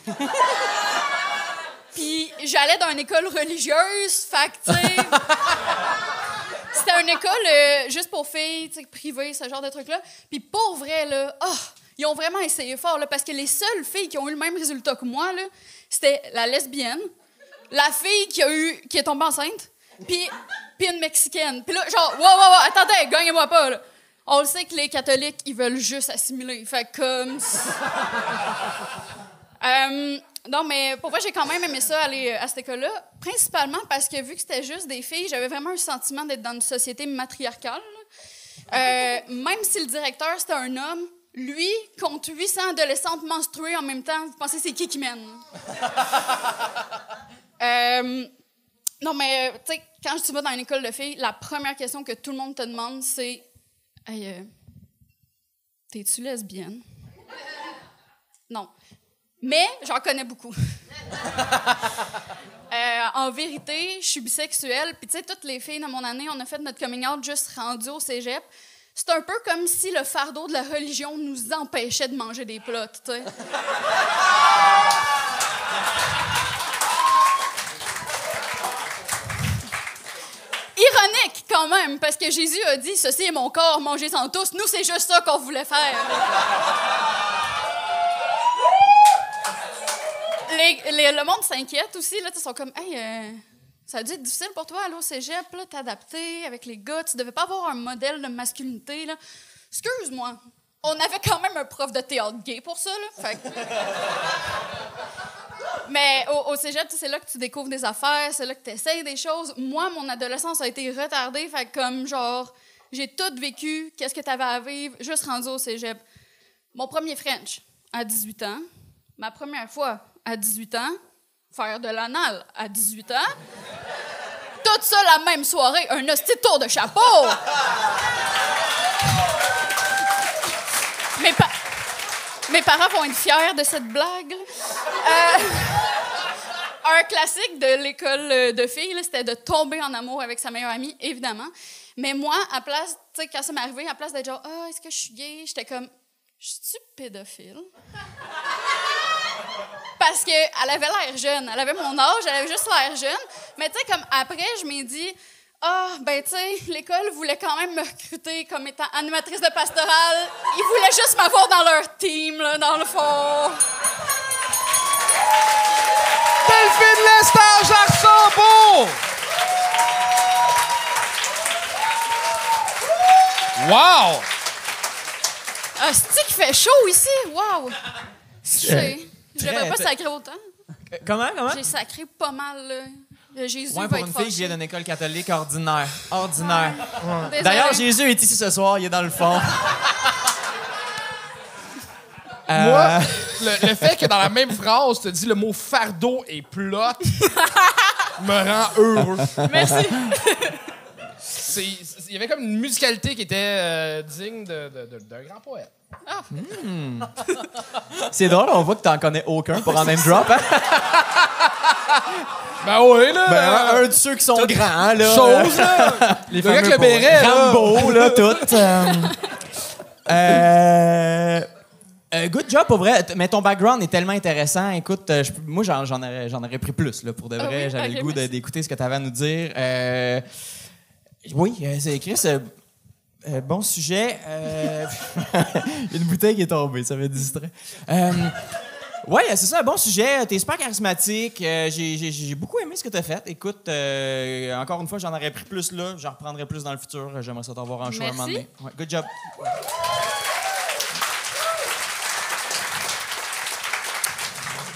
[SPEAKER 9] Puis, j'allais dans une école religieuse, fait que, tu sais... C'était une école euh, juste pour filles, tu sais, privée, ce genre de truc-là. Puis pour vrai, là, oh, ils ont vraiment essayé fort, là, parce que les seules filles qui ont eu le même résultat que moi, là, c'était la lesbienne, la fille qui a eu, qui est tombée enceinte, puis, puis une Mexicaine. Puis là, genre, wow, wow, wow, attendez, gagnez-moi pas, là. On le sait que les catholiques, ils veulent juste assimiler. Fait comme... euh, non, mais pour vrai, j'ai quand même aimé ça, aller à cette école-là. Principalement parce que, vu que c'était juste des filles, j'avais vraiment un sentiment d'être dans une société matriarcale. Euh, même si le directeur, c'était un homme, lui, compte huit cents adolescentes menstruées en même temps. Vous pensez c'est qui qui mène? euh, non, mais, tu sais, quand tu vas dans une école de filles, la première question que tout le monde te demande, c'est « Hey, euh, t'es-tu lesbienne? » Non. Mais j'en connais beaucoup. euh, en vérité, je suis bisexuelle. Puis tu sais, toutes les filles de mon année, on a fait notre coming out juste rendu au cégep. C'est un peu comme si le fardeau de la religion nous empêchait de manger des plats, tu sais. Ironique, quand même, parce que Jésus a dit « Ceci est mon corps, mangez-en tous. » Nous, c'est juste ça qu'on voulait faire. Les, les, le monde s'inquiète aussi. Là, ils sont comme, hey, euh, ça a dû être difficile pour toi aller au cégep, là, t'adapter avec les gars. Tu devais pas avoir un modèle de masculinité. Là. Excuse-moi. On avait quand même un prof de théâtre gay pour ça. Là. Fait que... Mais au, au cégep, c'est là que tu découvres des affaires, c'est là que tu essayes des choses. Moi, mon adolescence a été retardée. Fait que comme, genre, j'ai tout vécu. Qu'est-ce que t'avais à vivre? Juste rendu au cégep. Mon premier French, à dix-huit ans. Ma première fois, à dix-huit ans, faire de l'anal à dix-huit ans. Tout ça la même soirée, un hostie tour de chapeau. Mes, pa- Mes parents vont être fiers de cette blague. Euh, un classique de l'école de filles, là, c'était de tomber en amour avec sa meilleure amie, évidemment. Mais moi, à place, tu sais, quand ça m'est arrivé, à place d'être genre, ah, oh, est-ce que je suis gay? J'étais comme, je suis pédophile? Parce qu'elle avait l'air jeune. Elle avait mon âge, elle avait juste l'air jeune. Mais tu sais, comme après, je m'ai dit, ah, oh, ben tu sais, l'école voulait quand même me recruter comme étant animatrice de pastorale. Ils voulaient juste m'avoir dans leur team, là, dans le fond.
[SPEAKER 3] Delphine Lestage Archambault! Wow!
[SPEAKER 9] Ah, c'est-tu qu'il fait chaud ici? Wow! Je je devrais pas sacrer autant.
[SPEAKER 6] Euh, comment, comment?
[SPEAKER 9] J'ai sacré pas mal, là. Jésus
[SPEAKER 6] Ouais,
[SPEAKER 9] va
[SPEAKER 6] pour
[SPEAKER 9] être
[SPEAKER 6] une
[SPEAKER 9] fâché.
[SPEAKER 6] fille qui vient d'une école catholique ordinaire. Ordinaire.
[SPEAKER 9] Désolée.
[SPEAKER 6] D'ailleurs, Jésus est ici ce soir, il est dans le fond. Euh,
[SPEAKER 3] Moi, le, le fait que dans la même phrase, tu dis le mot fardeau et plot me rend heureux.
[SPEAKER 9] Merci.
[SPEAKER 3] C'est- c'est- Il y avait comme une musicalité qui était euh, digne de- de- de- d'un grand poète.
[SPEAKER 9] Ah.
[SPEAKER 6] Hmm. C'est drôle, on voit que t'en connais aucun pour en name drop, hein?
[SPEAKER 3] Ben oui, là!
[SPEAKER 6] Ben, un de ceux qui sont grands, là.
[SPEAKER 3] Chose, là!
[SPEAKER 6] Les
[SPEAKER 3] Le gars avec
[SPEAKER 6] fameux
[SPEAKER 3] le béret, là.
[SPEAKER 6] Rambo, là, tout. Euh, euh, euh, good job, pour vrai. Mais ton background est tellement intéressant. Écoute, euh, je- moi, j'en, j'en, aurais, j'en aurais pris plus, là, pour de
[SPEAKER 9] Ah
[SPEAKER 6] vrai.
[SPEAKER 9] oui?
[SPEAKER 6] J'avais
[SPEAKER 9] Ok,
[SPEAKER 6] le goût de-
[SPEAKER 9] merci.
[SPEAKER 6] d'écouter ce que tu avais à nous dire. Euh, oui, euh, c'est Chris. Euh, euh, bon sujet. Euh, une bouteille qui est tombée, ça m'a distrait. Euh, ouais, c'est ça, un bon sujet. T'es super charismatique. Euh, j'ai, j'ai, j'ai beaucoup aimé ce que t'as fait. Écoute, euh, encore une fois, j'en aurais pris plus là. J'en reprendrai plus dans le futur. J'aimerais ça t'avoir en show un
[SPEAKER 9] Merci.
[SPEAKER 6] moment donné. Ouais, good job.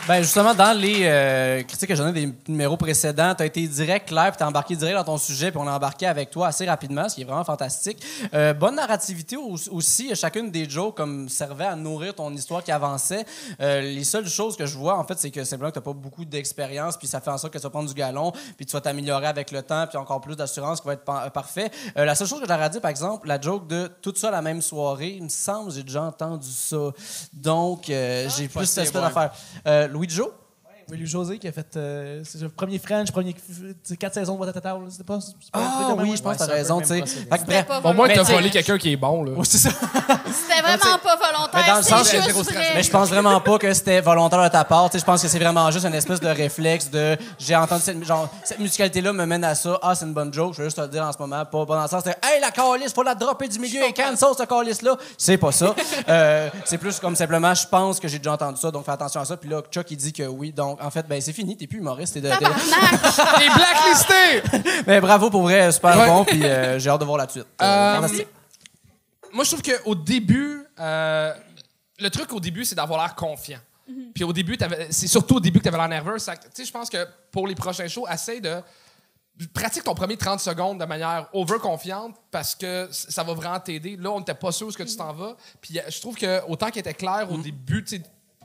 [SPEAKER 4] Ben justement, dans les euh, critiques que j'en ai des numéros précédents, tu as été direct, clair, puis tu as embarqué direct dans ton sujet, puis on a embarqué avec toi assez rapidement, ce qui est vraiment fantastique. Euh, bonne narrativité aussi. Chacune des jokes comme servait à nourrir ton histoire qui avançait. Euh, les seules choses que je vois, en fait, c'est que simplement que tu n'as pas beaucoup d'expérience, puis ça fait en sorte que tu vas prendre du galon, puis tu vas t'améliorer avec le temps, puis encore plus d'assurance qui va être pa- parfait. Euh, la seule chose que j'aurais à dire, par exemple, la joke de tout ça la même soirée, il me semble, j'ai déjà entendu ça. Donc, euh, j'ai plus cette espèce d'affaire. Euh, Louis Jo?
[SPEAKER 5] Oui, Louis-José qui a fait euh, c'est le premier French, premier quatre saisons de Watatata. C'était pas, c'est pas
[SPEAKER 4] Ah oui, je pense que t'as raison. Tu sais. Fait que bref,
[SPEAKER 9] Au
[SPEAKER 2] moins, t'as
[SPEAKER 4] Mais
[SPEAKER 2] volé quelqu'un qui est bon, là.
[SPEAKER 4] oui, c'est ça.
[SPEAKER 9] C'était vraiment pas volontaire,
[SPEAKER 4] Mais dans le
[SPEAKER 9] c'est
[SPEAKER 4] sens-
[SPEAKER 9] juste vrai.
[SPEAKER 4] Mais je pense vraiment pas que c'était volontaire de ta part. Tu sais, je pense que c'est vraiment juste une espèce de réflexe de j'ai entendu cette, genre, cette musicalité-là me mène à ça. Ah, c'est une bonne joke. Je veux juste te le dire en ce moment. Pas, pas dans le sens de hey, la calice, faut la dropper du milieu et cancel cette calice-là. C'est pas ça. Euh, c'est plus comme simplement, je pense que j'ai déjà entendu ça, donc fais attention à ça. Puis là, Chuck, il dit que oui. Donc, en fait, ben c'est fini. T'es plus humoriste. T'es de,
[SPEAKER 9] Tabarnak!
[SPEAKER 2] T'es blacklisté!
[SPEAKER 4] Mais bravo pour vrai, super
[SPEAKER 3] Ouais.
[SPEAKER 4] bon. Puis euh, j'ai hâte de voir la suite. Euh,
[SPEAKER 3] Euh,
[SPEAKER 4] fantastique.
[SPEAKER 3] Moi, je trouve qu'au début, euh, le truc au début, c'est d'avoir l'air confiant. Puis au début, t'avais- c'est surtout au début que tu avais l'air nerveux. Ça- Tu sais, je pense que pour les prochains shows, essaye de. Pratique ton premier trente secondes de manière over-confiante parce que c- ça va vraiment t'aider. Là, on n'était pas sûr où ce que tu t'en vas. Puis euh, je trouve que autant qu'il était clair au début, tu sais,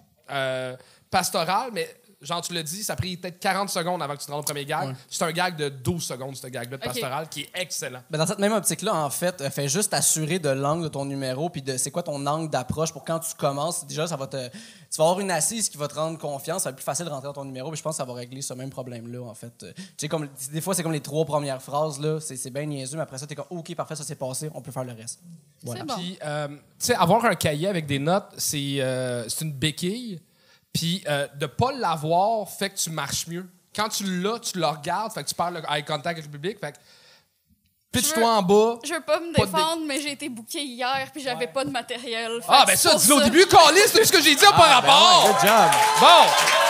[SPEAKER 3] euh, pastoral, mais genre, tu l'as dit, ça a pris peut-être quarante secondes avant que tu te rendes au premier gag. C'est un gag de douze secondes, ce gag-là de
[SPEAKER 9] Ok.
[SPEAKER 3] pastoral, qui est excellent.
[SPEAKER 4] Ben dans cette même optique-là, en fait, euh, fais juste assurer de l'angle de ton numéro puis de c'est quoi ton angle d'approche pour quand tu commences. Déjà, ça va te, tu vas avoir une assise qui va te rendre confiance. Ça va être plus facile de rentrer dans ton numéro. Puis je pense que ça va régler ce même problème-là, en fait. Euh, Tu sais, comme des fois, c'est comme les trois premières phrases là, c'est, c'est bien niaiseux, mais après ça, t'es comme ok, parfait, ça s'est passé, on peut faire le reste.
[SPEAKER 9] C'est bon.
[SPEAKER 3] Puis, euh, tu sais, avoir un cahier avec des notes, c'est euh, c'est une béquille. Puis, euh, de pas l'avoir fait que tu marches mieux. Quand tu l'as, tu le regardes, fait que tu parles le eye contact avec le public, fait que pitch-toi en bas.
[SPEAKER 9] Je veux pas me
[SPEAKER 3] Pas de
[SPEAKER 9] défendre, mais j'ai été bookée hier puis j'avais pas de matériel. Fait
[SPEAKER 3] Ah,
[SPEAKER 9] que
[SPEAKER 3] ben
[SPEAKER 9] c'est
[SPEAKER 3] ça,
[SPEAKER 9] pour
[SPEAKER 3] dis-le au début, Calis, c'est ce que j'ai dit par rapport.
[SPEAKER 4] Good job.
[SPEAKER 3] Bon,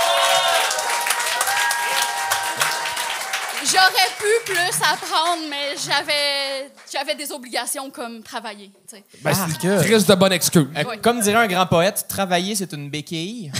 [SPEAKER 9] J'aurais pu plus apprendre, mais j'avais j'avais des obligations comme travailler. Tu sais.
[SPEAKER 3] ben, c'est une crise de bonne excuse.
[SPEAKER 6] Euh,
[SPEAKER 9] Ouais.
[SPEAKER 6] Comme dirait un grand poète, travailler, c'est une béquille.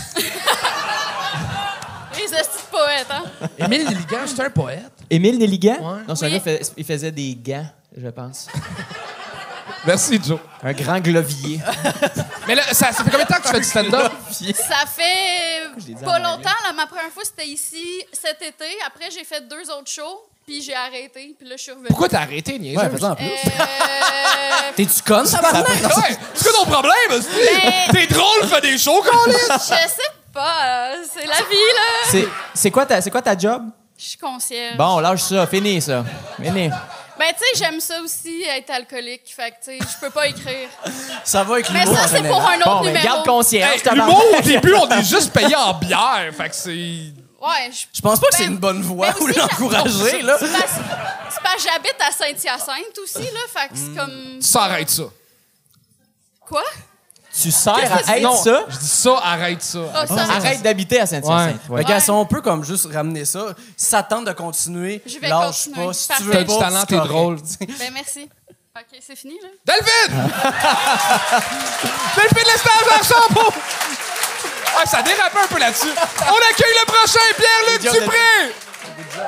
[SPEAKER 9] Les estis de poètes, hein?
[SPEAKER 3] Émile Nelligan, c'est un poète.
[SPEAKER 6] Émile Nelligan?
[SPEAKER 3] Ouais.
[SPEAKER 6] Non, c'est un
[SPEAKER 9] Oui.
[SPEAKER 6] gars, fait- il faisait des gants, je pense.
[SPEAKER 3] Merci, Joe.
[SPEAKER 6] Un grand glovier.
[SPEAKER 3] Mais là, ça, ça fait combien de temps que tu fais du stand-up?
[SPEAKER 9] Ça fait
[SPEAKER 6] Je l'ai dit en
[SPEAKER 9] pas
[SPEAKER 6] anglais.
[SPEAKER 9] longtemps. Là, ma première fois, c'était ici cet été. Après, j'ai fait deux autres shows, puis j'ai arrêté. Puis là, je suis revenue.
[SPEAKER 3] Pourquoi t'as arrêté, niaise?
[SPEAKER 4] Ouais, fais-en plus.
[SPEAKER 9] Euh,
[SPEAKER 4] T'es-tu conne, ça va?
[SPEAKER 3] Ouais, c'est quoi ton problème, hostie?
[SPEAKER 9] Ben-
[SPEAKER 3] T'es drôle, fais des shows, Calis!
[SPEAKER 9] je sais pas. euh, C'est la vie, là.
[SPEAKER 6] C'est, c'est, quoi ta, c'est quoi ta job?
[SPEAKER 9] Je suis concierge.
[SPEAKER 6] Bon, lâche ça, fini ça. Fini.
[SPEAKER 9] Ben, tu sais, j'aime ça aussi, être alcoolique. Fait que, tu sais, je peux pas écrire.
[SPEAKER 4] Ça va avec
[SPEAKER 9] Mais
[SPEAKER 4] l'humour
[SPEAKER 9] ça,
[SPEAKER 4] en
[SPEAKER 9] c'est
[SPEAKER 4] général.
[SPEAKER 9] pour un autre
[SPEAKER 6] Bon, mais
[SPEAKER 9] numéro.
[SPEAKER 6] garde concierge,
[SPEAKER 3] Hey,
[SPEAKER 6] tabarnak.
[SPEAKER 3] l'humour, au début, on est juste payé en bière. Fait que c'est.
[SPEAKER 9] Ouais, je
[SPEAKER 4] Je pense pas que
[SPEAKER 9] Ben,
[SPEAKER 4] c'est une bonne voie
[SPEAKER 9] mais
[SPEAKER 4] ou
[SPEAKER 9] aussi,
[SPEAKER 4] l'encourager, là.
[SPEAKER 9] C'est parce, c'est parce que j'habite à Saint-Hyacinthe aussi, là. Fait que c'est comme.
[SPEAKER 3] Ça arrête ça.
[SPEAKER 9] Quoi?
[SPEAKER 6] Tu sers
[SPEAKER 9] Qu'est-ce que
[SPEAKER 6] à
[SPEAKER 9] c'est?
[SPEAKER 6] être
[SPEAKER 3] Non,
[SPEAKER 6] ça?
[SPEAKER 3] je dis ça, arrête ça.
[SPEAKER 9] Ah, ça,
[SPEAKER 6] Arrête d'habiter à Saint-Hyacinthe.
[SPEAKER 3] Ouais.
[SPEAKER 6] Ouais.
[SPEAKER 4] Fait que si on peut comme juste ramener ça, si ça tente de continuer,
[SPEAKER 9] Je vais
[SPEAKER 4] lâche
[SPEAKER 9] continuer.
[SPEAKER 4] pas. Si tu
[SPEAKER 9] Parfait.
[SPEAKER 4] veux
[SPEAKER 3] T'as
[SPEAKER 4] pas,
[SPEAKER 3] du talent,
[SPEAKER 4] c'est
[SPEAKER 3] t'es
[SPEAKER 4] correct.
[SPEAKER 3] drôle.
[SPEAKER 9] Ben, merci. OK, c'est fini, là?
[SPEAKER 3] Delphine! Delphine Lestage en chambre! Ah, ça dérape un peu là-dessus. On accueille le prochain, Pierre-Luc
[SPEAKER 6] Good job,
[SPEAKER 3] Dupré!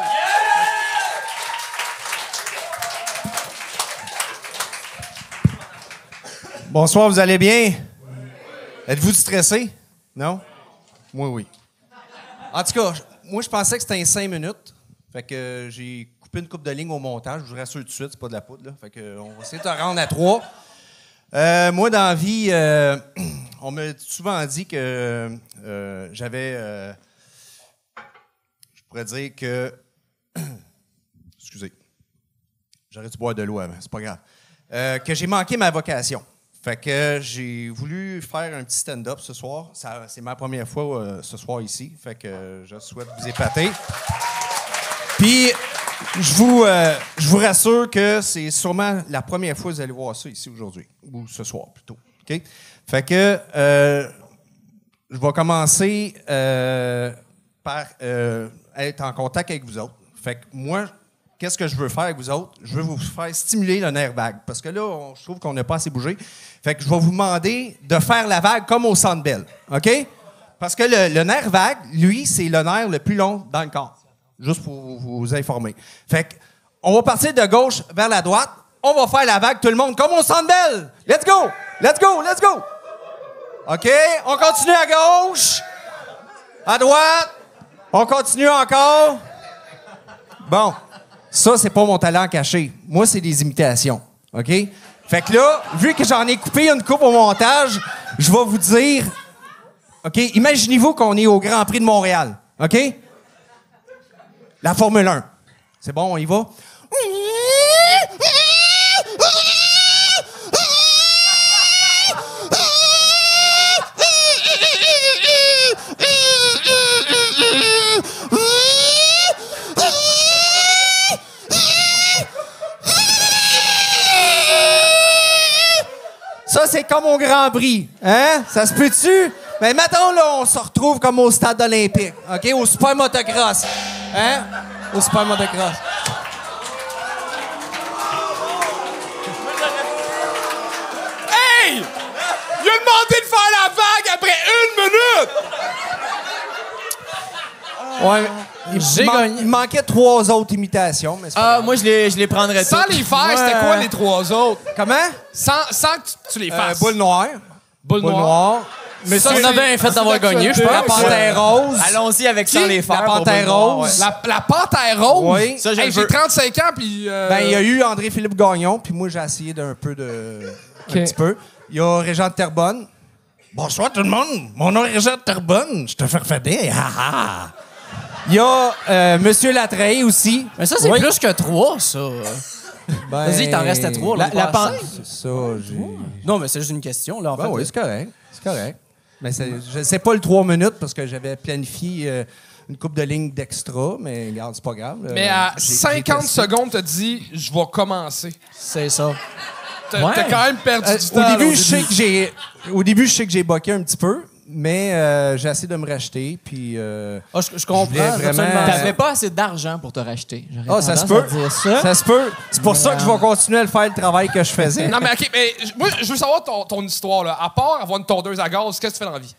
[SPEAKER 10] Bonsoir, vous allez bien? Êtes-vous stressé? Non? Moi, oui. En tout cas, moi, je pensais que c'était un cinq minutes. Fait que euh, j'ai coupé une coupe de ligne au montage. Je vous rassure tout de suite, c'est pas de la poudre. Là. Fait que, euh, on va essayer de te rendre à trois. Euh, moi, dans la vie, euh, on m'a souvent dit que euh, j'avais... euh, je pourrais dire que... Excusez. J'aurais dû boire de l'eau avant, c'est pas grave. Euh, que j'ai manqué ma vocation. Fait que j'ai voulu faire un petit stand-up ce soir. Ça, c'est ma première fois euh, ce soir ici. Fait que euh, je souhaite vous épater. Puis, je vous, euh, je vous rassure que c'est sûrement la première fois que vous allez voir ça ici aujourd'hui. Ou ce soir, plutôt. OK? Fait que euh, je vais commencer euh, par euh, être en contact avec vous autres. Fait que moi, qu'est-ce que je veux faire avec vous autres? Je veux vous faire stimuler le nerf vague. Parce que là, on, je trouve qu'on n'a pas assez bougé. Fait que je vais vous demander de faire la vague comme au Centre Bell. OK? Parce que le, le nerf vague, lui, c'est le nerf le plus long dans le corps. Juste pour vous, vous informer. Fait que, on va partir de gauche vers la droite. On va faire la vague, tout le monde, comme au Centre Bell. Let's go! Let's go! Let's go! OK, on continue à gauche. À droite. On continue encore. Bon. Ça, c'est pas mon talent caché. Moi, c'est des imitations. OK? Fait que là, vu que j'en ai coupé une coupe au montage, je vais vous dire... OK? Imaginez-vous qu'on est au Grand Prix de Montréal. OK? La Formule un. C'est bon, on y va? Ça, c'est comme au Grand Prix. Hein? Ça se peut-tu? Mais maintenant, là, on se retrouve comme au stade olympique. OK? Au super motocross. Hein? Au super motocross.
[SPEAKER 3] Hey! Il a demandé de faire la vague après une minute!
[SPEAKER 10] Ouais. Il,
[SPEAKER 5] J'ai
[SPEAKER 10] man-
[SPEAKER 5] gagné.
[SPEAKER 10] il manquait trois autres imitations, mais c'est pas
[SPEAKER 6] Ah,
[SPEAKER 10] grave.
[SPEAKER 6] moi, je les, je les prendrais
[SPEAKER 3] Sans
[SPEAKER 6] toutes.
[SPEAKER 3] les faire, c'était quoi les trois autres?
[SPEAKER 10] Comment?
[SPEAKER 3] Sans, sans que tu, tu les
[SPEAKER 10] Euh,
[SPEAKER 3] fasses.
[SPEAKER 10] boule noire.
[SPEAKER 3] Boule
[SPEAKER 10] Boule
[SPEAKER 3] noire.
[SPEAKER 10] noire.
[SPEAKER 3] Mais ça,
[SPEAKER 6] On
[SPEAKER 3] c'est-
[SPEAKER 6] a bien fait d'avoir gagné, je
[SPEAKER 10] La
[SPEAKER 6] pense.
[SPEAKER 10] panthère rose.
[SPEAKER 6] Allons-y avec sans les faire.
[SPEAKER 10] La
[SPEAKER 6] pour
[SPEAKER 10] panthère
[SPEAKER 6] Boule Noire,
[SPEAKER 10] rose.
[SPEAKER 6] ouais.
[SPEAKER 3] La, la panthère rose?
[SPEAKER 10] Oui.
[SPEAKER 6] Ça, je
[SPEAKER 3] Hey,
[SPEAKER 6] le
[SPEAKER 3] j'ai
[SPEAKER 6] veux.
[SPEAKER 3] trente-cinq ans, puis... euh,
[SPEAKER 10] Ben, il y a eu André-Philippe Gagnon, puis moi, j'ai essayé d'un peu de...
[SPEAKER 3] Ok.
[SPEAKER 10] Un petit peu. Il y a Régent de Terrebonne. Bonsoir tout le monde. Mon nom est Régent de Terrebonne. Je te fais refader. Ha, ha. Il y a euh, Monsieur Latreille aussi.
[SPEAKER 4] Mais ça, c'est
[SPEAKER 10] Oui.
[SPEAKER 4] plus que trois, ça.
[SPEAKER 10] Ben,
[SPEAKER 4] Vas-y, il t'en restait trois, là,
[SPEAKER 10] La, la
[SPEAKER 4] on passe
[SPEAKER 10] pan-
[SPEAKER 4] cinq.
[SPEAKER 10] C'est ça, j'ai...
[SPEAKER 4] Non, mais c'est juste une question, là, en
[SPEAKER 10] Ben
[SPEAKER 4] fait.
[SPEAKER 10] oui, c'est correct. C'est correct. Mais c'est, je sais pas le trois minutes parce que j'avais planifié euh, une coupe de lignes d'extra, mais regarde, c'est pas grave. Euh,
[SPEAKER 3] Mais à
[SPEAKER 10] j'ai- j'ai
[SPEAKER 3] cinquante
[SPEAKER 10] testé.
[SPEAKER 3] secondes, t'as dit « Je vais commencer
[SPEAKER 4] C'est ça. ».
[SPEAKER 3] T'as t'as quand même perdu
[SPEAKER 10] Euh,
[SPEAKER 3] du
[SPEAKER 10] au
[SPEAKER 3] temps. là,
[SPEAKER 10] début, je sais que j'ai, au début, je sais que j'ai boqué un petit peu, mais euh, j'ai essayé de me racheter, puis. euh,
[SPEAKER 4] Ah, je, je comprends.
[SPEAKER 10] Je voulais vraiment-
[SPEAKER 4] absolument.
[SPEAKER 6] T'avais pas assez d'argent pour te racheter. J'aurais
[SPEAKER 10] Ah, ça se
[SPEAKER 6] tendance
[SPEAKER 10] peut.
[SPEAKER 6] à dire ça.
[SPEAKER 10] Ça se peut. C'est pour ça que je vais continuer à le faire le travail que je faisais.
[SPEAKER 3] Non, mais OK, mais j- moi, je veux savoir ton, ton histoire, là. À part avoir une tondeuse à gaz, qu'est-ce que tu fais dans la vie?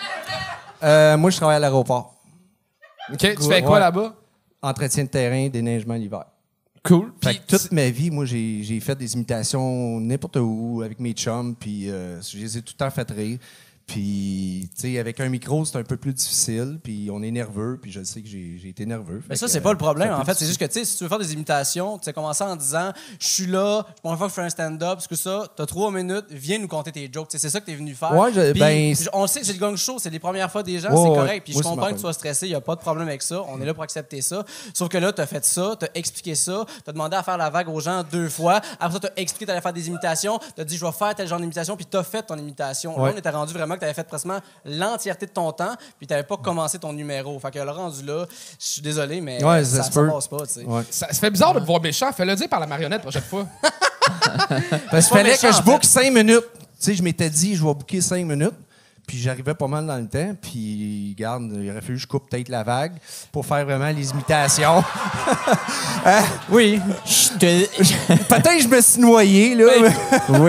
[SPEAKER 10] Euh, moi, je travaille à l'aéroport.
[SPEAKER 3] OK, tu fais quoi
[SPEAKER 10] Ouais.
[SPEAKER 3] là-bas?
[SPEAKER 10] Entretien de terrain, déneigement l'hiver.
[SPEAKER 3] Cool.
[SPEAKER 10] Fait
[SPEAKER 3] Puis,
[SPEAKER 10] que toute ma vie, moi, j'ai, j'ai fait des imitations n'importe où avec mes chums, puis euh, je les ai tout le temps fait rire. Puis, tu sais, avec un micro, c'est un peu plus difficile, puis on est nerveux, puis je sais que j'ai, j'ai été nerveux.
[SPEAKER 4] Mais
[SPEAKER 10] Fait
[SPEAKER 4] ça,
[SPEAKER 10] que,
[SPEAKER 4] c'est pas le problème.
[SPEAKER 10] un peu
[SPEAKER 4] En fait, c'est
[SPEAKER 10] difficile.
[SPEAKER 4] juste que, tu sais, si tu veux faire des imitations, tu sais, commencer en disant je suis là, c'est la première fois que je fais un stand-up, parce que ça, t'as trois minutes, viens nous compter tes jokes. Tu sais, c'est ça que t'es venu faire.
[SPEAKER 10] Ouais, je-
[SPEAKER 4] Puis,
[SPEAKER 10] ben,
[SPEAKER 4] puis on sait que c'est le gang show, c'est les premières fois des gens,
[SPEAKER 10] Ouais,
[SPEAKER 4] c'est
[SPEAKER 10] ouais.
[SPEAKER 4] correct. Puis je
[SPEAKER 10] Moi, c'est
[SPEAKER 4] comprends
[SPEAKER 10] ma
[SPEAKER 4] que tu sois stressé, il y a pas de problème avec ça. On est là pour accepter ça. Sauf que là, t'as fait ça, t'as expliqué ça, t'as demandé à faire la vague aux gens deux fois. Après ça, t'as expliqué que t'allais faire des imitations, t'as dit je vais faire tel genre d'imitation, puis t'as fait ton imitation.
[SPEAKER 10] Ouais.
[SPEAKER 4] Là, on était rendu vraiment que t'avais fait presque l'entièreté de ton temps, puis t'avais pas commencé ton numéro. Fait que le rendu là, je suis désolé, mais
[SPEAKER 10] Ouais,
[SPEAKER 4] ça,
[SPEAKER 10] ça
[SPEAKER 4] ça
[SPEAKER 10] se peut.
[SPEAKER 4] passe pas, tu sais.
[SPEAKER 10] Ouais.
[SPEAKER 3] ça, ça fait bizarre de te voir méchant. Fais-le dire par la marionnette la prochaine fois.
[SPEAKER 10] Parce qu'il fallait
[SPEAKER 4] méchant,
[SPEAKER 10] que je
[SPEAKER 4] en
[SPEAKER 10] book cinq minutes. Tu sais, je m'étais dit, je vais booker cinq minutes. Puis j'arrivais pas mal dans le temps. Puis, regarde, il aurait fallu que je coupe peut-être la vague pour faire vraiment les imitations. Hein?
[SPEAKER 6] Oui. Je te...
[SPEAKER 10] Peut-être que je me suis noyé, là.
[SPEAKER 6] oui.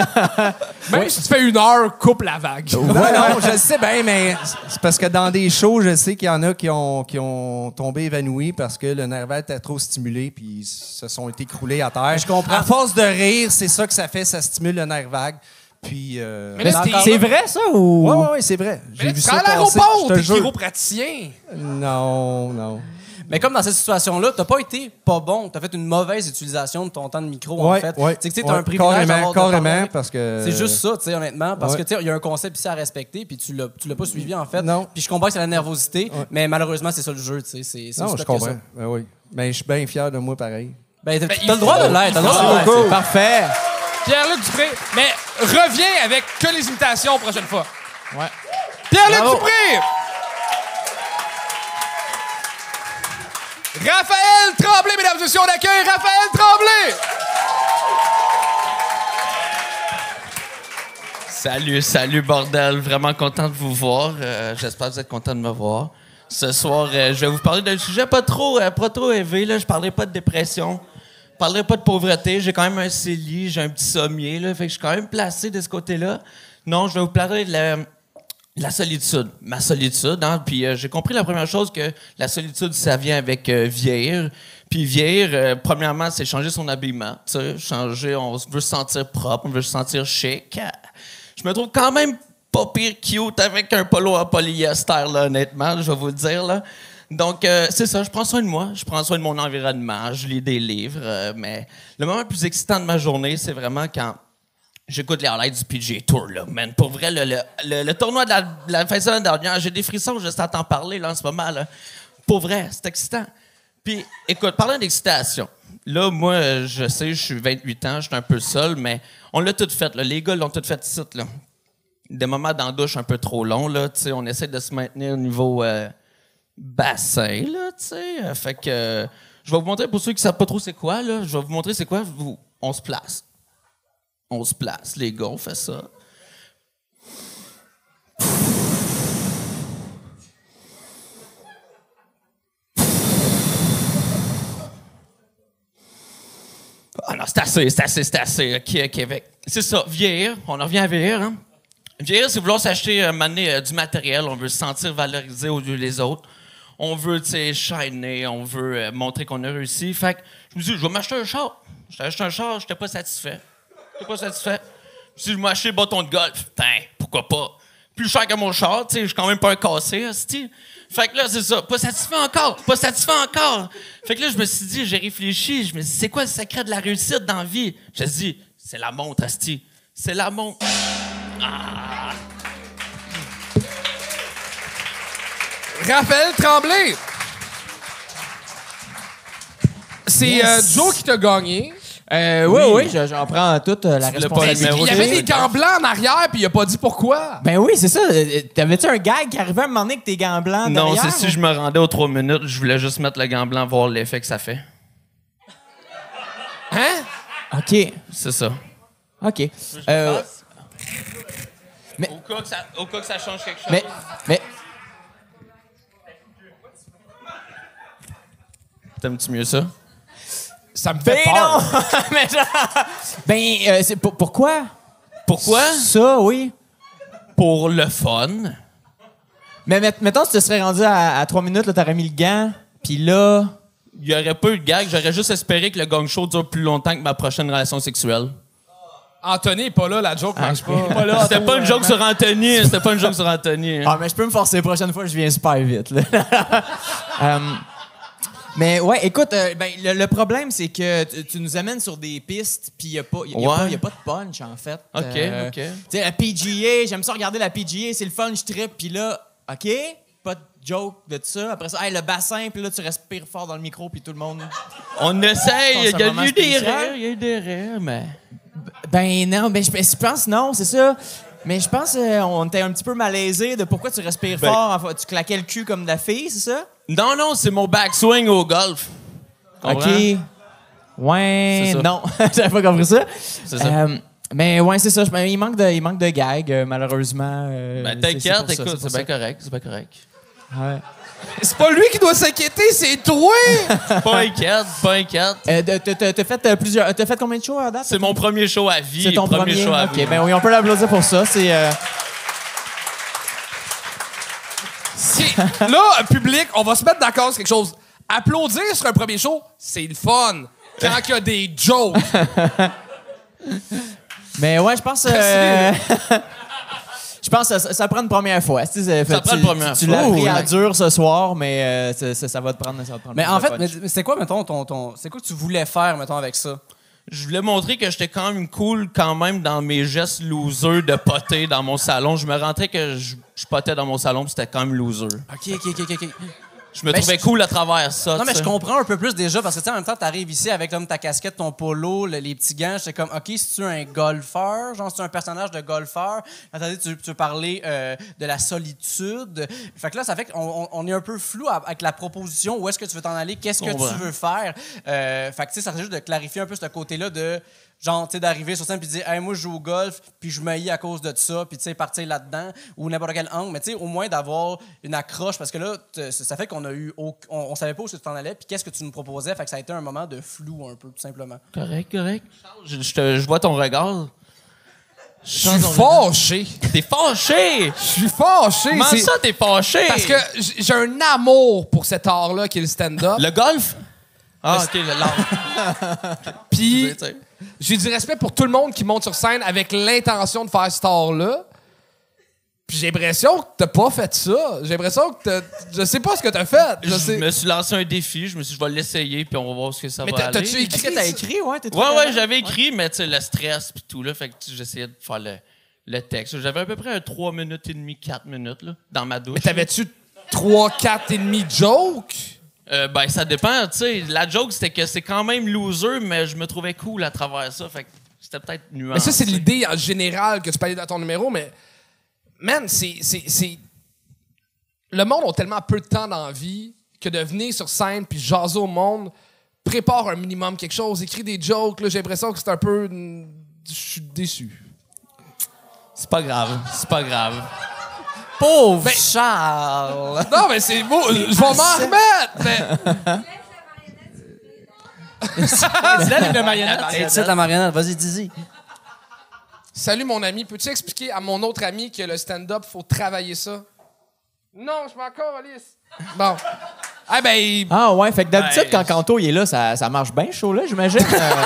[SPEAKER 3] Même si tu fais une heure, coupe la vague.
[SPEAKER 10] Ouais, non, je le sais bien, mais c'est parce que dans des shows, je sais qu'il y en a qui ont, qui ont tombé évanouis parce que le nerf vague était trop stimulé puis ils se sont été écroulés à terre.
[SPEAKER 4] Je comprends.
[SPEAKER 10] À force de rire, c'est ça que ça fait, ça stimule le nerf vague. Puis. euh,
[SPEAKER 3] Mais là,
[SPEAKER 4] Mais
[SPEAKER 3] t'es-
[SPEAKER 6] C'est vrai, ça, ou...
[SPEAKER 10] Ouais, ouais, ouais, c'est vrai.
[SPEAKER 3] Mais
[SPEAKER 10] J'ai
[SPEAKER 3] là,
[SPEAKER 10] vu
[SPEAKER 3] tu
[SPEAKER 10] ça
[SPEAKER 3] seras à
[SPEAKER 10] passer,
[SPEAKER 3] l'aéroport,
[SPEAKER 10] je te
[SPEAKER 3] t'es
[SPEAKER 10] jure.
[SPEAKER 3] chiropraticien.
[SPEAKER 10] Non, non.
[SPEAKER 4] Mais comme dans cette situation-là, t'as pas été pas bon, t'as fait une mauvaise utilisation de ton temps de micro, en
[SPEAKER 10] Ouais,
[SPEAKER 4] fait.
[SPEAKER 10] ouais,
[SPEAKER 4] Tu sais que tu sais, t'as
[SPEAKER 10] ouais,
[SPEAKER 4] un privilège
[SPEAKER 10] carrément,
[SPEAKER 4] d'avoir de parler
[SPEAKER 10] carrément,
[SPEAKER 4] avec-
[SPEAKER 10] parce que-
[SPEAKER 4] C'est juste ça, tu sais, honnêtement, parce
[SPEAKER 10] Ouais.
[SPEAKER 4] que, tu sais, il y a un concept ici à respecter, puis tu l'as, tu l'as pas suivi, en fait.
[SPEAKER 10] Non.
[SPEAKER 4] Puis je comprends que c'est la nervosité, mais malheureusement, c'est ça le jeu, tu sais. C'est, c'est
[SPEAKER 10] Non,
[SPEAKER 4] aussi
[SPEAKER 10] je
[SPEAKER 4] plate que
[SPEAKER 10] comprends.
[SPEAKER 4] ça.
[SPEAKER 10] Ben oui. Mais je suis bien fier de moi, pareil.
[SPEAKER 4] Ben, t'as,
[SPEAKER 3] Ben,
[SPEAKER 4] t'as
[SPEAKER 3] il
[SPEAKER 4] le droit
[SPEAKER 3] faut-
[SPEAKER 4] de l'être, t'as le
[SPEAKER 3] il
[SPEAKER 4] droit
[SPEAKER 3] faut-
[SPEAKER 4] de l'être.
[SPEAKER 6] C'est parfait.
[SPEAKER 3] Pierre-Luc Dupré, mais reviens avec que les imitations la prochaine fois.
[SPEAKER 6] Ouais.
[SPEAKER 3] Pierre-Luc
[SPEAKER 6] Bravo.
[SPEAKER 3] Dupré! Raphaël Tremblay, mesdames et messieurs, on accueille Raphaël Tremblay!
[SPEAKER 11] Salut, salut bordel, vraiment content de vous voir. Euh, j'espère que vous êtes content de me voir. Ce soir, euh, je vais vous parler d'un sujet pas trop, euh, pas trop élevé. Là. Je parlerai pas de dépression, je parlerai pas de pauvreté. J'ai quand même un C E L I, j'ai un petit sommier, là, fait que je suis quand même placé de ce côté-là. Non, je vais vous parler de la, La solitude. Ma solitude, hein. Puis euh, j'ai compris la première chose que la solitude, ça vient avec euh, vieillir. Puis vieillir, euh, premièrement, c'est changer son habillement. Tu sais, changer, on veut se sentir propre, on veut se sentir chic. Je me trouve quand même pas pire cute avec un polo en polyester, là, honnêtement, je vais vous le dire, là. Donc, euh, c'est ça, je prends soin de moi, je prends soin de mon environnement, je lis des livres, euh, mais le moment le plus excitant de ma journée, c'est vraiment quand j'écoute les highlights du P G A Tour, là, man. Pour vrai, le, le, le, le tournoi de la, de la fin de semaine dernière, j'ai des frissons juste à t'en parler, là, en ce moment, là. Pour vrai, c'est excitant. Puis, écoute, parlant d'excitation, là, moi, je sais, je suis vingt-huit ans, je suis un peu seul, mais on l'a tout fait, là. Les gars l'ont tout fait ici, là. Des moments dans la douche un peu trop longs, là, tu sais, on essaie de se maintenir au niveau euh, bassin, là, tu sais. Euh, fait que, euh, je vais vous montrer, pour ceux qui ne savent pas trop c'est quoi, là, je vais vous montrer c'est quoi. Vous, on se place. On se place, les gars, on fait ça. Ah non, c'est assez, c'est assez, c'est assez. OK, OK, avec. C'est ça, vieillir. On en revient à vieillir, hein? Vieillir, c'est vouloir s'acheter euh, maner, euh, du matériel. On veut se sentir valorisé au lieu des autres. On veut, tu sais, shiner. On veut euh, montrer qu'on a réussi. Fait que je me suis dit, je vais m'acheter un char. J'ai acheté un char, j'étais pas satisfait. J'étais pas satisfait. Je me suis dit, je vais m'acheter un bâton de golf. Putain, pourquoi pas? Plus cher que mon char, tu sais, je suis quand même pas un cassé, hostie. Fait que là, c'est ça. Pas satisfait encore. Pas satisfait encore. Fait que là, je me suis dit, j'ai réfléchi. Je me suis dit, c'est quoi le secret de la réussite dans la vie? Je me suis dit, c'est la montre, hostie. C'est la montre. Ah.
[SPEAKER 3] Raphaël Tremblay. C'est
[SPEAKER 12] Yes.
[SPEAKER 3] euh, Joe qui t'a gagné.
[SPEAKER 12] Euh, oui, oui, je- j'en prends toute euh, la
[SPEAKER 3] Il y
[SPEAKER 12] responsabilité.
[SPEAKER 3] avait des gants blancs en arrière, puis il a pas dit pourquoi.
[SPEAKER 12] Ben oui, c'est ça. Euh, T'avais-tu un gag qui arrivait à un moment donné avec tes gants blancs
[SPEAKER 11] Non,
[SPEAKER 12] derrière?
[SPEAKER 11] c'est si je me rendais aux trois minutes, je voulais juste mettre le gant blanc, voir l'effet que ça fait.
[SPEAKER 3] Hein?
[SPEAKER 12] OK.
[SPEAKER 11] C'est ça.
[SPEAKER 12] OK. Euh,
[SPEAKER 11] Au, cas que ça, au cas que ça change quelque chose.
[SPEAKER 12] mais, mais,
[SPEAKER 11] T'aimes-tu mieux ça?
[SPEAKER 3] Ça me
[SPEAKER 12] ben
[SPEAKER 3] fait peur.
[SPEAKER 12] non! Mais genre- ben, euh, c'est pour- pourquoi?
[SPEAKER 11] Pourquoi?
[SPEAKER 12] Ça, oui.
[SPEAKER 11] Pour le fun.
[SPEAKER 12] Mais met- mettons, si tu te serais rendu à, à trois minutes, là, t'aurais mis le gant, puis là...
[SPEAKER 11] Il n'y aurait pas eu de gag. J'aurais juste espéré que le gang show dure plus longtemps que ma prochaine relation sexuelle.
[SPEAKER 3] Anthony est pas là, la joke marche pas.
[SPEAKER 11] Pas là, C'était pas une joke sur Anthony. C'était pas une joke sur Anthony.
[SPEAKER 12] Ah, mais je peux me forcer la prochaine fois, je viens super vite. Là. Euh, mais ouais, écoute, euh, ben, le, le problème, c'est que tu, tu nous amènes sur des pistes, puis il n'y a, pas- y a, y a
[SPEAKER 11] Ouais.
[SPEAKER 12] pas- y a pas de punch, en fait.
[SPEAKER 11] OK,
[SPEAKER 12] Euh,
[SPEAKER 11] OK.
[SPEAKER 12] Tu sais, la P G A, j'aime ça regarder la P G A, c'est le fun, je trippe, puis là, OK, pas de joke de tout ça. Après ça, hey, le bassin, puis là, tu respires fort dans le micro, puis tout le monde...
[SPEAKER 11] On essaye. Il y
[SPEAKER 12] C'est un
[SPEAKER 11] a
[SPEAKER 12] moment
[SPEAKER 11] eu des
[SPEAKER 12] spécial.
[SPEAKER 11] rires. Il y a eu des rires, mais...
[SPEAKER 12] Ben non, ben je, je pense non, c'est ça. Mais je pense qu'on était un petit peu malaisé de pourquoi tu respires
[SPEAKER 11] Ben-
[SPEAKER 12] fort. Enfin, tu claquais le cul comme de la fille, c'est ça?
[SPEAKER 11] Non, non, c'est mon backswing au golf. Comprends?
[SPEAKER 12] OK. Ouais,
[SPEAKER 11] C'est ça.
[SPEAKER 12] non, j'avais pas compris ça.
[SPEAKER 11] C'est ça.
[SPEAKER 12] Euh, mais ouais, c'est ça. Je- Il manque de, il manque de gags, euh, malheureusement. euh,
[SPEAKER 11] Ben,
[SPEAKER 12] c'est- c'est
[SPEAKER 11] t'inquiète,
[SPEAKER 12] pour ça,
[SPEAKER 11] écoute,
[SPEAKER 12] pour
[SPEAKER 11] c'est
[SPEAKER 12] ça.
[SPEAKER 11] bien correct, c'est bien correct.
[SPEAKER 12] Ouais.
[SPEAKER 3] C'est pas lui qui doit s'inquiéter, c'est toi!
[SPEAKER 11] Pas inquiète, pas inquiète.
[SPEAKER 12] Euh, t'as- t'as t'as fait euh, plusieurs. T'as fait combien de shows à date?
[SPEAKER 11] C'est mon premier show à vie.
[SPEAKER 12] C'est ton premier.
[SPEAKER 11] show à
[SPEAKER 12] Ok,
[SPEAKER 11] vie.
[SPEAKER 12] ben oui, on peut l'applaudir pour ça. C'est. euh,
[SPEAKER 3] C'est- Là, public, on va se mettre d'accord sur quelque chose. Applaudir sur un premier show, c'est le fun. Quand il y a des jokes.
[SPEAKER 12] Mais ouais, je pense. euh, Je pense que ça, ça prend une première fois. Tu sais,
[SPEAKER 11] Ça
[SPEAKER 12] tu-
[SPEAKER 11] prend une première
[SPEAKER 12] tu, tu
[SPEAKER 11] fois.
[SPEAKER 12] l'as pris
[SPEAKER 11] Oh,
[SPEAKER 12] à
[SPEAKER 11] ouais.
[SPEAKER 12] dur ce soir, mais euh, ça, ça- ça va te prendre, ça va te prendre
[SPEAKER 4] Mais
[SPEAKER 12] plus
[SPEAKER 4] en
[SPEAKER 12] de
[SPEAKER 4] fait,
[SPEAKER 12] punch.
[SPEAKER 4] mais mais c'est quoi, mettons, ton, ton, c'est quoi que tu voulais faire, mettons, avec ça?
[SPEAKER 11] Je voulais montrer que j'étais quand même cool quand même dans mes gestes losers de poter dans mon salon. Je me rentrais que je, je potais dans mon salon puis c'était quand même loser.
[SPEAKER 4] OK, OK, OK, OK.
[SPEAKER 11] Je me
[SPEAKER 4] Ben,
[SPEAKER 11] trouvais
[SPEAKER 4] je-
[SPEAKER 11] cool à travers ça.
[SPEAKER 4] Non, mais
[SPEAKER 11] tu
[SPEAKER 4] je
[SPEAKER 11] sais.
[SPEAKER 4] comprends un peu plus déjà parce que, tu sais, en même temps, t'arrives ici avec comme, ta casquette, ton polo, le- les petits gants. J'étais comme, OK, si tu es un golfeur, genre, si tu es un personnage de golfeur, là, t'as dit, tu, tu veux parler euh, de la solitude. Fait que là, ça fait qu'on on, on est un peu flou à- avec la proposition. Où est-ce que tu veux t'en aller? Qu'est-ce que
[SPEAKER 11] Comprends.
[SPEAKER 4] tu veux faire? Euh, fait que, tu sais, ça serait juste de clarifier un peu ce côté-là de. Genre, tu sais, d'arriver sur scène puis de dire, hey, moi, je joue au golf, puis je me hais à cause de ça, puis tu sais, partir là-dedans, ou n'importe quel angle. Mais tu sais, au moins d'avoir une accroche, parce que là, t- ça fait qu'on a eu. au- On, on savait pas où est-ce que tu t'en allais, puis qu'est-ce que tu nous proposais. Fait que ça a été un moment de flou, un peu, tout simplement.
[SPEAKER 11] Correct, correct. Je, je te- je vois ton regard.
[SPEAKER 3] Je suis fâché.
[SPEAKER 11] T'es fâché!
[SPEAKER 3] Je suis fâché.
[SPEAKER 11] Comment
[SPEAKER 3] c'est-
[SPEAKER 11] ça, t'es fâché?
[SPEAKER 3] Parce que j- j'ai un amour pour cet art-là qui est le stand-up.
[SPEAKER 11] Le golf? Ah, OK, le l'art.
[SPEAKER 3] Puis j'ai du respect pour tout le monde qui monte sur scène avec l'intention de faire cet art-là. Puis j'ai l'impression que t'as pas fait ça. J'ai l'impression que t'as... Je sais pas ce que t'as fait. Je
[SPEAKER 11] Je
[SPEAKER 3] sais...
[SPEAKER 11] me suis lancé un défi, je me suis dit, je vais l'essayer, puis on va voir ce que ça
[SPEAKER 3] Mais
[SPEAKER 11] va
[SPEAKER 3] t'as-
[SPEAKER 11] aller.
[SPEAKER 3] t'as-tu écrit
[SPEAKER 4] Est-ce que t'as écrit, ouais? T'es trop
[SPEAKER 11] Ouais, ouais,
[SPEAKER 4] capable?
[SPEAKER 11] j'avais écrit, mais tu sais, le stress puis tout, là, fait que tu sais, j'essayais de faire le, le texte. J'avais à peu près un trois minutes et demie, quatre minutes, là, dans ma douche.
[SPEAKER 3] Mais t'avais-tu trois, quatre et demi jokes?
[SPEAKER 11] Euh, ben, ça dépend, tu sais. La joke, c'était que c'est quand même loser, mais je me trouvais cool à travers ça, fait que c'était peut-être nuancé.
[SPEAKER 3] Mais ça, c'est l'idée en général que tu peux aller dans ton numéro, mais... Man, c'est... c'est, c'est... Le monde a tellement peu de temps dans la vie que de venir sur scène puis jaser au monde, prépare un minimum quelque chose, écris des jokes, là, j'ai l'impression que c'est un peu... Je suis déçu.
[SPEAKER 11] C'est pas grave, c'est pas grave.
[SPEAKER 4] Pauvre
[SPEAKER 3] Ben-
[SPEAKER 4] Charles!
[SPEAKER 3] Non, mais c'est beau, je vais m'en remettre! Mais...
[SPEAKER 5] C'est là, le marionnette.
[SPEAKER 4] C'est la marionnette, vas-y, dis-y.
[SPEAKER 3] Salut mon ami, peux-tu expliquer à mon autre ami que le stand-up, faut travailler ça? Non, je m'en calisse. Bon. Ah ben...
[SPEAKER 12] Ah ouais, fait que d'habitude,
[SPEAKER 3] Ben,
[SPEAKER 12] quand Canto il est là, ça, ça marche bien chaud, là, j'imagine. Euh,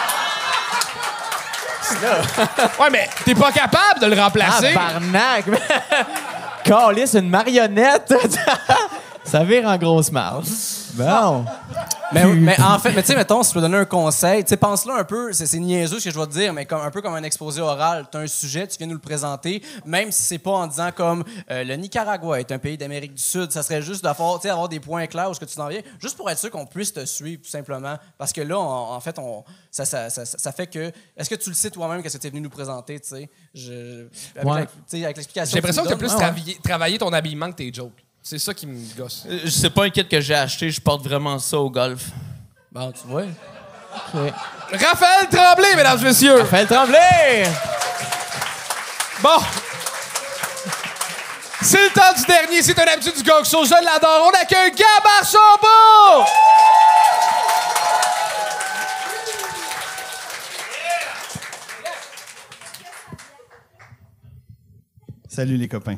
[SPEAKER 3] Ouais, mais t'es pas capable de le remplacer.
[SPEAKER 12] Ah, barnac! Calisse, une marionnette! Ça vire en grosse marge. Bon.
[SPEAKER 4] Mais, mais en fait, mais tu sais, mettons, si je peux donner un conseil, tu sais, pense-là un peu, c'est, c'est niaiseux ce que je vais te dire, mais comme, un peu comme un exposé oral. Tu as un sujet, tu viens nous le présenter, même si c'est pas en disant comme euh, le Nicaragua est un pays d'Amérique du Sud, ça serait juste d'avoir, tu sais, avoir des points clairs où ce que tu t'en viens, juste pour être sûr qu'on puisse te suivre, tout simplement. Parce que là, on- en fait, on, ça, ça, ça, ça fait que. Est-ce que tu le sais toi-même, qu'est-ce que tu es venu nous présenter, tu sais? Je- Avec,
[SPEAKER 12] Ouais.
[SPEAKER 4] la- tu sais, avec l'explication.
[SPEAKER 3] J'ai l'impression que
[SPEAKER 4] tu
[SPEAKER 3] t'as
[SPEAKER 4] me
[SPEAKER 3] plus
[SPEAKER 4] donnes, ouais, ouais.
[SPEAKER 3] travaillé, travaillé ton habillement que tes jokes. C'est ça qui me gosse.
[SPEAKER 11] Euh, C'est pas un kit que j'ai acheté, je porte vraiment ça au golf.
[SPEAKER 4] Bon, tu vois.
[SPEAKER 3] Raphaël Tremblay, mesdames et messieurs!
[SPEAKER 12] Raphaël Tremblay!
[SPEAKER 3] Bon. C'est le temps du dernier, c'est un habitude du Gong Show, je l'adore. On accueille Gab Archambault!
[SPEAKER 13] Salut les copains.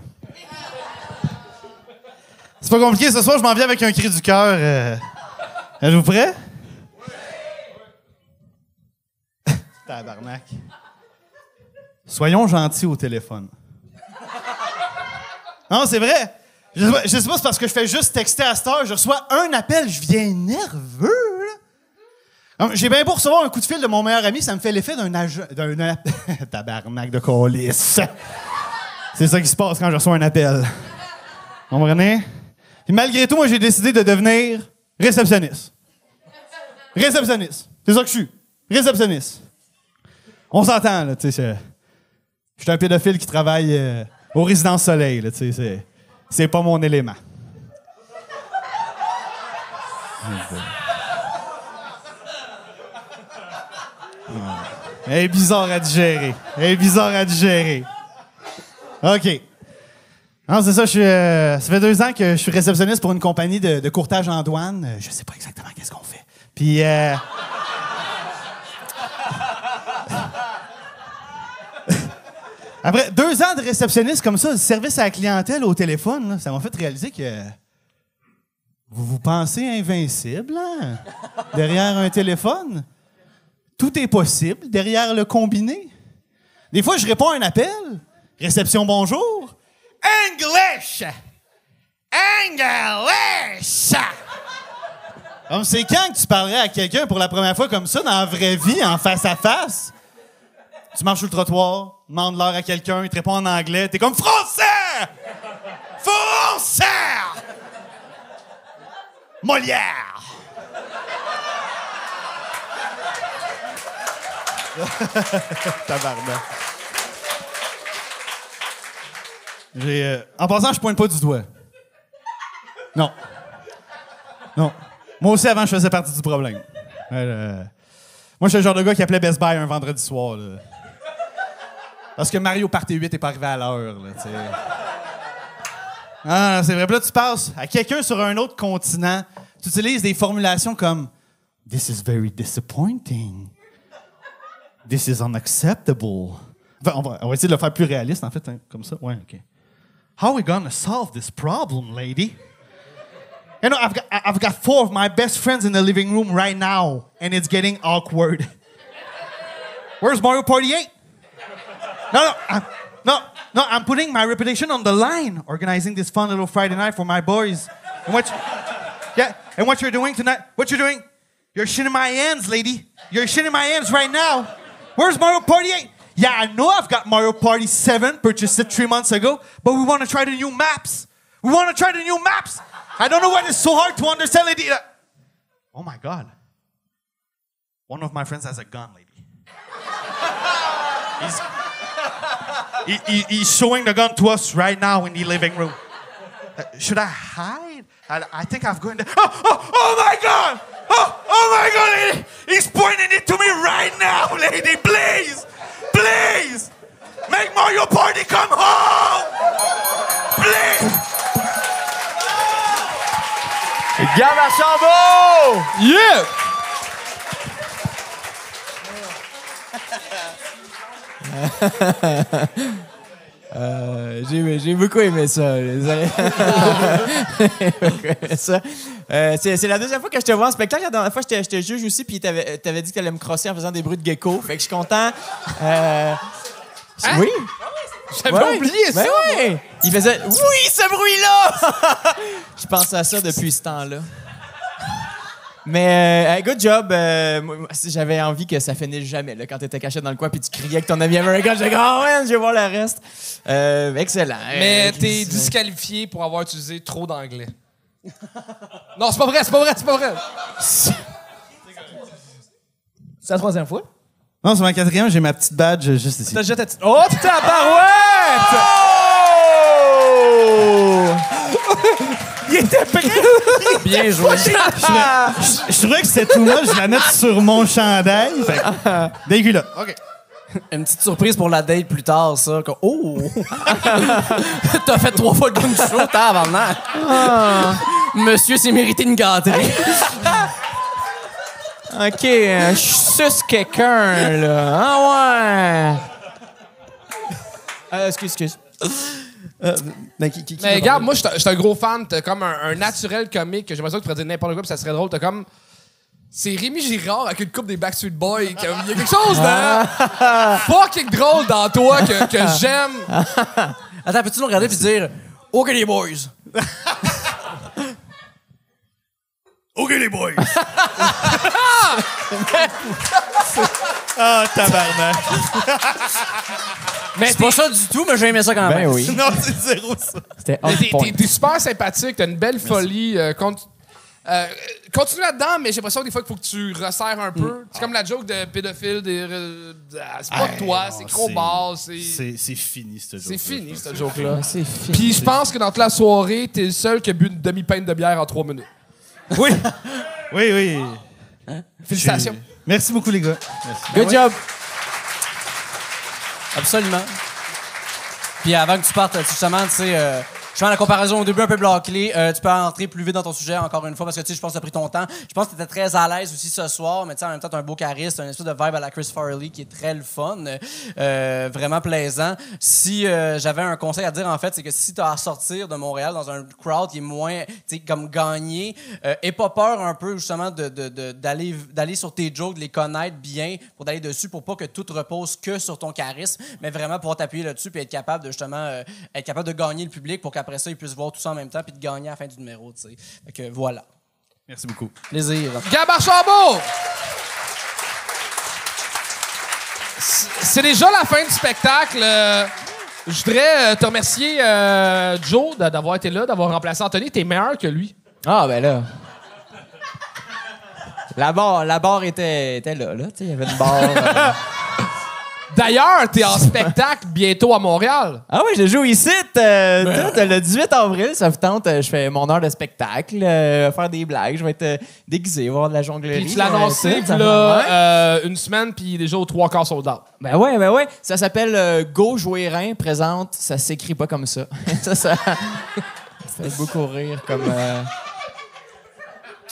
[SPEAKER 13] C'est pas compliqué, ce soir je m'en viens avec un cri du cœur. Euh... Êtes-vous prêts? Tabarnak. Soyons gentils au téléphone. Non, c'est vrai. Je sais pas, je sais pas si c'est parce que je fais juste texter à cette heure, je reçois un appel, je viens nerveux, là. J'ai bien beau recevoir un coup de fil de mon meilleur ami, ça me fait l'effet d'un agent... d'un app- Tabarnak de colis. C'est ça qui se passe quand je reçois un appel. Vous comprenez? Puis malgré tout, moi, j'ai décidé de devenir réceptionniste. Réceptionniste. C'est ça que je suis. Réceptionniste. On s'entend, là, tu sais. Je je suis un pédophile qui travaille euh, aux Résidences Soleil, là, tu sais. C'est, c'est pas mon élément. Elle est bizarre à digérer. Elle est bizarre à digérer. OK. Non, c'est ça, je suis, euh, ça fait deux ans que je suis réceptionniste pour une compagnie de, de courtage en douane. Euh, je sais pas exactement qu'est-ce qu'on fait. Puis, euh... après deux ans de réceptionniste comme ça, de service à la clientèle au téléphone, là, ça m'a fait réaliser que vous vous pensez invincible, hein? Derrière un téléphone. Tout est possible derrière le combiné. Des fois, je réponds à un appel. Réception, bonjour. English! English! Comme c'est quand que tu parlerais à quelqu'un pour la première fois comme ça, dans la vraie vie, en face à face? Tu marches sur le trottoir, demandes l'heure à quelqu'un, il te répond en anglais, t'es comme Français! Français! Molière! Tabarnak. J'ai, euh, en passant, je pointe pas du doigt. Non. Non. Moi aussi, avant, je faisais partie du problème. Euh, moi, je suis le genre de gars qui appelait Best Buy un vendredi soir. Là. Parce que Mario Party huit est pas arrivé à l'heure. Là, t'sais. Ah, c'est vrai. Puis là, tu passes à quelqu'un sur un autre continent. Tu utilises des formulations comme « This is very disappointing. This is unacceptable. On va, on va essayer de le faire plus réaliste, en fait, hein, comme ça. Ouais, OK. How are we gonna solve this problem, lady? You know, I've got, I've got four of my best friends in the living room right now, and it's getting awkward. Where's Mario Party eight? No, no, I'm, no, no, I'm putting my reputation on the line, organizing this fun little Friday night for my boys. And what, yeah, and what you're doing tonight, what you're doing, you're shitting my hands, lady. You're shitting my hands right now. Where's Mario Party eight? Yeah, I know I've got Mario Party seven, purchased it three months ago, but we want to try the new maps. We want to try the new maps. I don't know why it's so hard to understand, lady. Oh, my God. One of my friends has a gun, lady. He's, he, he, he's showing the gun to us right now in the living room. Uh, should I hide? I, I think I've gone... To, oh, oh, oh, my God! Oh, oh, my God, lady! He's pointing it to me right now, lady. Please! Please! Make Mario Party come home! Please!
[SPEAKER 12] Gab Archambault!
[SPEAKER 3] Yeah!
[SPEAKER 12] euh, j'ai, j'ai beaucoup aimé ça. Désolé. J'ai beaucoup aimé ça. Euh, c'est, c'est la deuxième fois que je te vois en spectacle. La dernière fois, je te, je te juge aussi, puis t'avais, t'avais dit que t'allais me crosser en faisant des bruits de gecko. Fait que je suis content. Euh,
[SPEAKER 3] Hein?
[SPEAKER 12] Oui.
[SPEAKER 3] J'avais
[SPEAKER 12] Ouais.
[SPEAKER 3] oublié ça.
[SPEAKER 12] Ben ouais. Il faisait oui, ce bruit-là. Je pense à ça depuis ce temps-là. Mais euh, hey, good job. Euh, moi, j'avais envie que ça finisse jamais là, quand t'étais caché dans le coin puis tu criais que ton ami American. J'ai dit oh man, je vais voir le reste. Euh, excellent.
[SPEAKER 3] Mais
[SPEAKER 12] Euh,
[SPEAKER 3] t'es disqualifié pour avoir utilisé trop d'anglais. Non, c'est pas vrai, c'est pas vrai, c'est pas vrai.
[SPEAKER 5] C'est la troisième fois?
[SPEAKER 13] Non, c'est ma quatrième, j'ai ma petite badge juste ici.
[SPEAKER 5] T'as déjà ta petite... Oh, tabarouette!
[SPEAKER 12] Oh!
[SPEAKER 13] Il était prêt!
[SPEAKER 12] Bien joué.
[SPEAKER 13] Je, je, je trouvais que c'était tout moche, je la mettre sur mon chandail. Fait que, des culottes. OK.
[SPEAKER 4] Une petite surprise pour la date plus tard, ça. Que, oh! T'as fait trois fois le gun show, tabarnak! Ah. Monsieur s'est mérité une gâterie.
[SPEAKER 12] OK, euh, je suce quelqu'un, là. Ah ouais! Euh, excuse, excuse.
[SPEAKER 4] Euh, ben, qui, qui, qui
[SPEAKER 3] Mais
[SPEAKER 4] va
[SPEAKER 3] regarde,
[SPEAKER 4] parler?
[SPEAKER 3] moi, je suis un gros fan. T'as comme un, un naturel comique que j'aimerais ça que tu pourrais dire n'importe quoi, puis ça serait drôle. T'as comme. C'est Rémi Girard avec une coupe des Backstreet Boys. Il y a quelque chose de fucking drôle dans toi que, que j'aime.
[SPEAKER 4] Attends, peux-tu nous regarder puis dire OK, les boys?
[SPEAKER 13] OK, les boys! Ah, tabarnak!
[SPEAKER 4] Mais c'est pas ça du tout, mais j'ai aimé ça quand
[SPEAKER 12] Ben
[SPEAKER 4] même.
[SPEAKER 12] oui.
[SPEAKER 13] Non, c'est zéro ça.
[SPEAKER 12] C'était
[SPEAKER 3] Mais
[SPEAKER 12] on
[SPEAKER 3] T'es,
[SPEAKER 12] point.
[SPEAKER 3] t'es- t'es super sympathique, t'as une belle folie. euh, conti- euh, continue là-dedans, mais j'ai l'impression que des fois qu'il faut que tu resserres un peu. C'est comme la joke de pédophile. Des, euh, ah, c'est pas
[SPEAKER 13] Hey,
[SPEAKER 3] toi,
[SPEAKER 13] non,
[SPEAKER 3] c'est Crowbar, c'est.
[SPEAKER 13] C'est, c'est fini, ce joke.
[SPEAKER 3] C'est fini, cette joke-là.
[SPEAKER 12] C'est fini.
[SPEAKER 3] Puis je pense que dans toute la soirée, t'es le seul qui a bu une demi-pinte de bière en trois minutes.
[SPEAKER 13] Oui! Oui, oui.
[SPEAKER 3] Félicitations.
[SPEAKER 13] J'ai- Merci beaucoup, les gars. Merci.
[SPEAKER 12] Good job.
[SPEAKER 4] Absolument. Puis avant que tu partes, justement, tu sais, euh, je fais la comparaison au début un peu bloquée. Euh, tu peux entrer plus vite dans ton sujet, encore une fois, parce que tu sais, je pense que tu as pris ton temps. Je pense que tu étais très à l'aise aussi ce soir, mais tu sais, en même temps, tu as un beau charisme, un espèce de vibe à la Chris Farley qui est très le fun, euh, vraiment plaisant. Si euh, j'avais un conseil à dire, en fait, c'est que si tu as à sortir de Montréal dans un crowd qui est moins, tu sais, comme gagné, euh, aie pas peur un peu, justement, de, de, de, d'aller, d'aller sur tes jokes, de les connaître bien, pour d'aller dessus, pour pas que tout repose que sur ton charisme, mais vraiment pouvoir t'appuyer là-dessus puis être capable de, justement, euh, être capable de gagner le public pour qu'après ça, ils puissent voir tout ça en même temps puis de gagner à la fin du numéro, tu sais. Fait que voilà.
[SPEAKER 13] Merci beaucoup.
[SPEAKER 4] Plaisir.
[SPEAKER 3] Gab Archambault! C'est c'est déjà la fin du spectacle. Euh, je voudrais euh, te remercier, euh, Joe, d'a- d'avoir été là, d'avoir remplacé Anthony. T'es meilleur que lui.
[SPEAKER 12] Ah, ben là. La barre, la barre était, était là, là. Tu sais, il y avait une barre. euh.
[SPEAKER 3] D'ailleurs, t'es en spectacle bientôt à Montréal.
[SPEAKER 12] Ah oui, je joue ici. Euh, tout, le dix-huit avril, ça vous tente. euh, Je fais mon heure de spectacle, euh, faire des blagues. Je vais être euh, déguisé, voir de la jonglerie.
[SPEAKER 3] Puis tu l'as annoncé,
[SPEAKER 12] euh, tout, ça
[SPEAKER 3] là,
[SPEAKER 12] fait- ouais.
[SPEAKER 3] euh, une semaine, puis déjà aux trois quarts sold out.
[SPEAKER 12] Ben ouais, ben ouais. Ça s'appelle euh, Go jouer rein, présente. Ça s'écrit pas comme ça. ça, ça... ça fait beaucoup rire comme. euh,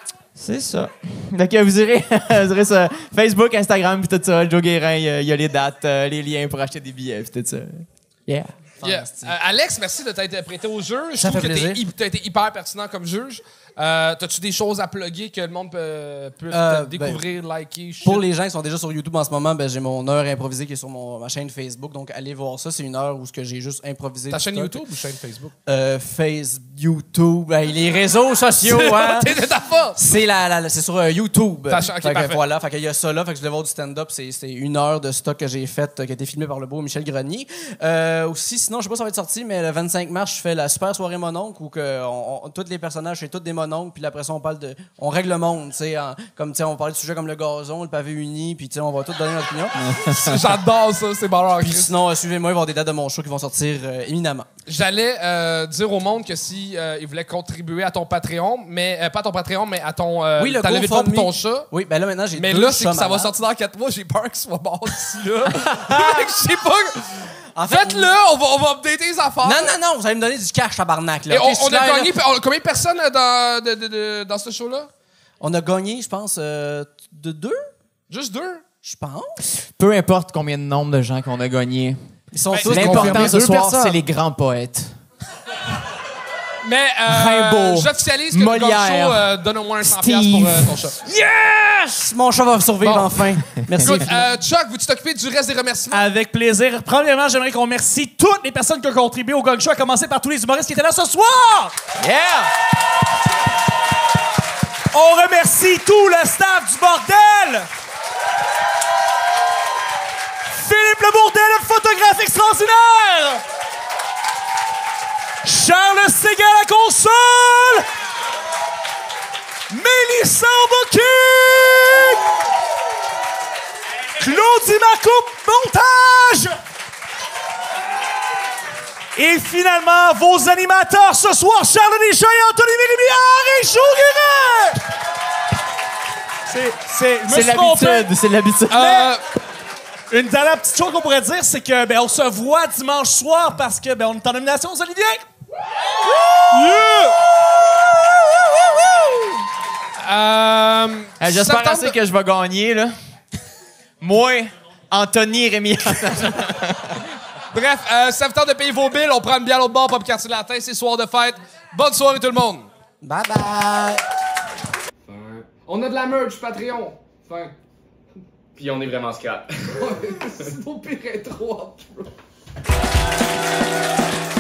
[SPEAKER 12] C'est ça. Donc, vous irez, vous irez sur Facebook, Instagram, puis tout ça. Joe Guérin, il y, a- il y a les dates, euh, les liens pour acheter des billets, puis tout ça. Yeah.
[SPEAKER 3] Yeah. Euh, Alex, merci de t'être prêté au jeu. Je
[SPEAKER 4] Ça
[SPEAKER 3] trouve
[SPEAKER 4] fait
[SPEAKER 3] que t'es
[SPEAKER 4] plaisir.
[SPEAKER 3] hy- t'as été hyper pertinent comme juge. Euh, T'as-tu des choses à plugger que le monde peut, peut
[SPEAKER 4] Euh,
[SPEAKER 3] te découvrir, liker? shit?
[SPEAKER 4] Pour les gens qui sont déjà sur YouTube en ce moment, ben, j'ai mon heure improvisée qui est sur mon, ma chaîne Facebook. Donc, allez voir ça. C'est une heure où ce que j'ai juste improvisé.
[SPEAKER 3] Ta
[SPEAKER 4] du
[SPEAKER 3] chaîne
[SPEAKER 4] stock.
[SPEAKER 3] YouTube ou chaîne Facebook?
[SPEAKER 4] Euh, Face, YouTube, ben, les réseaux sociaux. Hein?
[SPEAKER 3] T'es de ta force!
[SPEAKER 4] C'est la, la- c'est sur euh, YouTube.
[SPEAKER 3] Ta cha- ok,
[SPEAKER 4] Fait que,
[SPEAKER 3] parfait.
[SPEAKER 4] voilà, fait qu'il y a ça là. Fait que je voulais voir du stand-up. C'est, c'est une heure de stock que j'ai fait, euh, qui a été filmé par le beau Michel Grenier. Euh, aussi, sinon, je sais pas si ça va être sorti, mais le vingt-cinq mars, je fais la super soirée mononcle où que on, on- tous les personnages, c'est tous des mononcles. Puis après ça, on parle de, on règle le monde, tu sais, en- comme tu sais, on parle de sujets comme le gazon, le pavé uni, puis tu sais, on va tout donner notre opinion.
[SPEAKER 3] J'adore ça, c'est bon.
[SPEAKER 4] Puis sinon, euh, suivez-moi, il va y avoir des dates de mon show qui vont sortir euh, éminemment.
[SPEAKER 3] J'allais euh, dire au monde que si euh, ils voulaient contribuer à ton Patreon, mais euh, pas à ton Patreon, mais à ton euh,
[SPEAKER 4] Oui, le
[SPEAKER 3] ta levée de fonds pour
[SPEAKER 4] GoFundMe.
[SPEAKER 3] ton chat.
[SPEAKER 4] Oui, ben là maintenant j'ai
[SPEAKER 3] Mais
[SPEAKER 4] deux
[SPEAKER 3] là, c'est
[SPEAKER 4] chats
[SPEAKER 3] que ça va
[SPEAKER 4] malades.
[SPEAKER 3] sortir dans quatre mois. J'ai peur qu'il soit mort d'ici là. Fait que Je sais pas.
[SPEAKER 4] En fait,
[SPEAKER 3] Faites-le, on va, on va updater les affaires.
[SPEAKER 4] Non, non, non, vous allez me donner du cash, tabarnak. Là.
[SPEAKER 3] Et
[SPEAKER 4] Ok,
[SPEAKER 3] on,
[SPEAKER 4] c'est
[SPEAKER 3] on a
[SPEAKER 4] clair,
[SPEAKER 3] gagné.
[SPEAKER 4] là.
[SPEAKER 3] on- combien de personnes euh, dans, de, de- de- dans ce show-là?
[SPEAKER 4] On a gagné, je pense, euh, de deux,
[SPEAKER 3] Juste deux?
[SPEAKER 4] je pense.
[SPEAKER 12] Peu importe combien de nombre de gens qu'on a gagnés.
[SPEAKER 4] Ils sont
[SPEAKER 3] Ben,
[SPEAKER 4] tous
[SPEAKER 12] L'important
[SPEAKER 4] confirmés,
[SPEAKER 12] ce
[SPEAKER 4] deux
[SPEAKER 12] soir,
[SPEAKER 4] personnes.
[SPEAKER 12] c'est les grands poètes.
[SPEAKER 3] Mais euh,
[SPEAKER 12] Rimbaud,
[SPEAKER 3] j'officialise que le
[SPEAKER 12] Molière,
[SPEAKER 3] gars show euh, donne au moins un cent
[SPEAKER 12] Steve.
[SPEAKER 3] piastres pour euh, ton chat.
[SPEAKER 4] Yes! Mon chat va survivre
[SPEAKER 3] Bon.
[SPEAKER 4] enfin. Merci.
[SPEAKER 3] Écoute, euh, Chuck, veux-tu t'occuper du reste des remerciements?
[SPEAKER 5] Avec plaisir. Premièrement, j'aimerais qu'on remercie toutes les personnes qui ont contribué au Gang Show, à commencer par tous les humoristes qui étaient là ce soir.
[SPEAKER 12] Yeah!
[SPEAKER 5] On remercie tout le staff du bordel. Philippe Le Bourdel, un photographe extraordinaire. Charles Ségal à la console. Mélissa au booking. Claudie Marcoux, montage. Et finalement, vos animateurs ce soir, Charles Deschamps et Anthony Mérimière et Joe Guérin! C'est, c'est, je me
[SPEAKER 12] C'est
[SPEAKER 5] suis trompé.
[SPEAKER 12] l'habitude, c'est l'habitude.
[SPEAKER 5] Euh, une dernière petite chose qu'on pourrait dire, c'est que ben, on se voit dimanche soir parce que ben, on est en nomination aux Olivier.
[SPEAKER 3] Euh,
[SPEAKER 12] Euh, J'espère
[SPEAKER 3] septembre-
[SPEAKER 12] assez que je vais gagner, là. Moi, Anthony Rémi.
[SPEAKER 3] Bref, euh, ça vous tente de payer vos billes, on prend une bière à l'autre bord, Pop Quartier Latin, c'est soir de fête. Bonne soirée tout le monde!
[SPEAKER 4] Bye bye.
[SPEAKER 2] On a de la merch Patreon. Fin.
[SPEAKER 1] Puis on est vraiment scrap.
[SPEAKER 2] C'est au pire intro.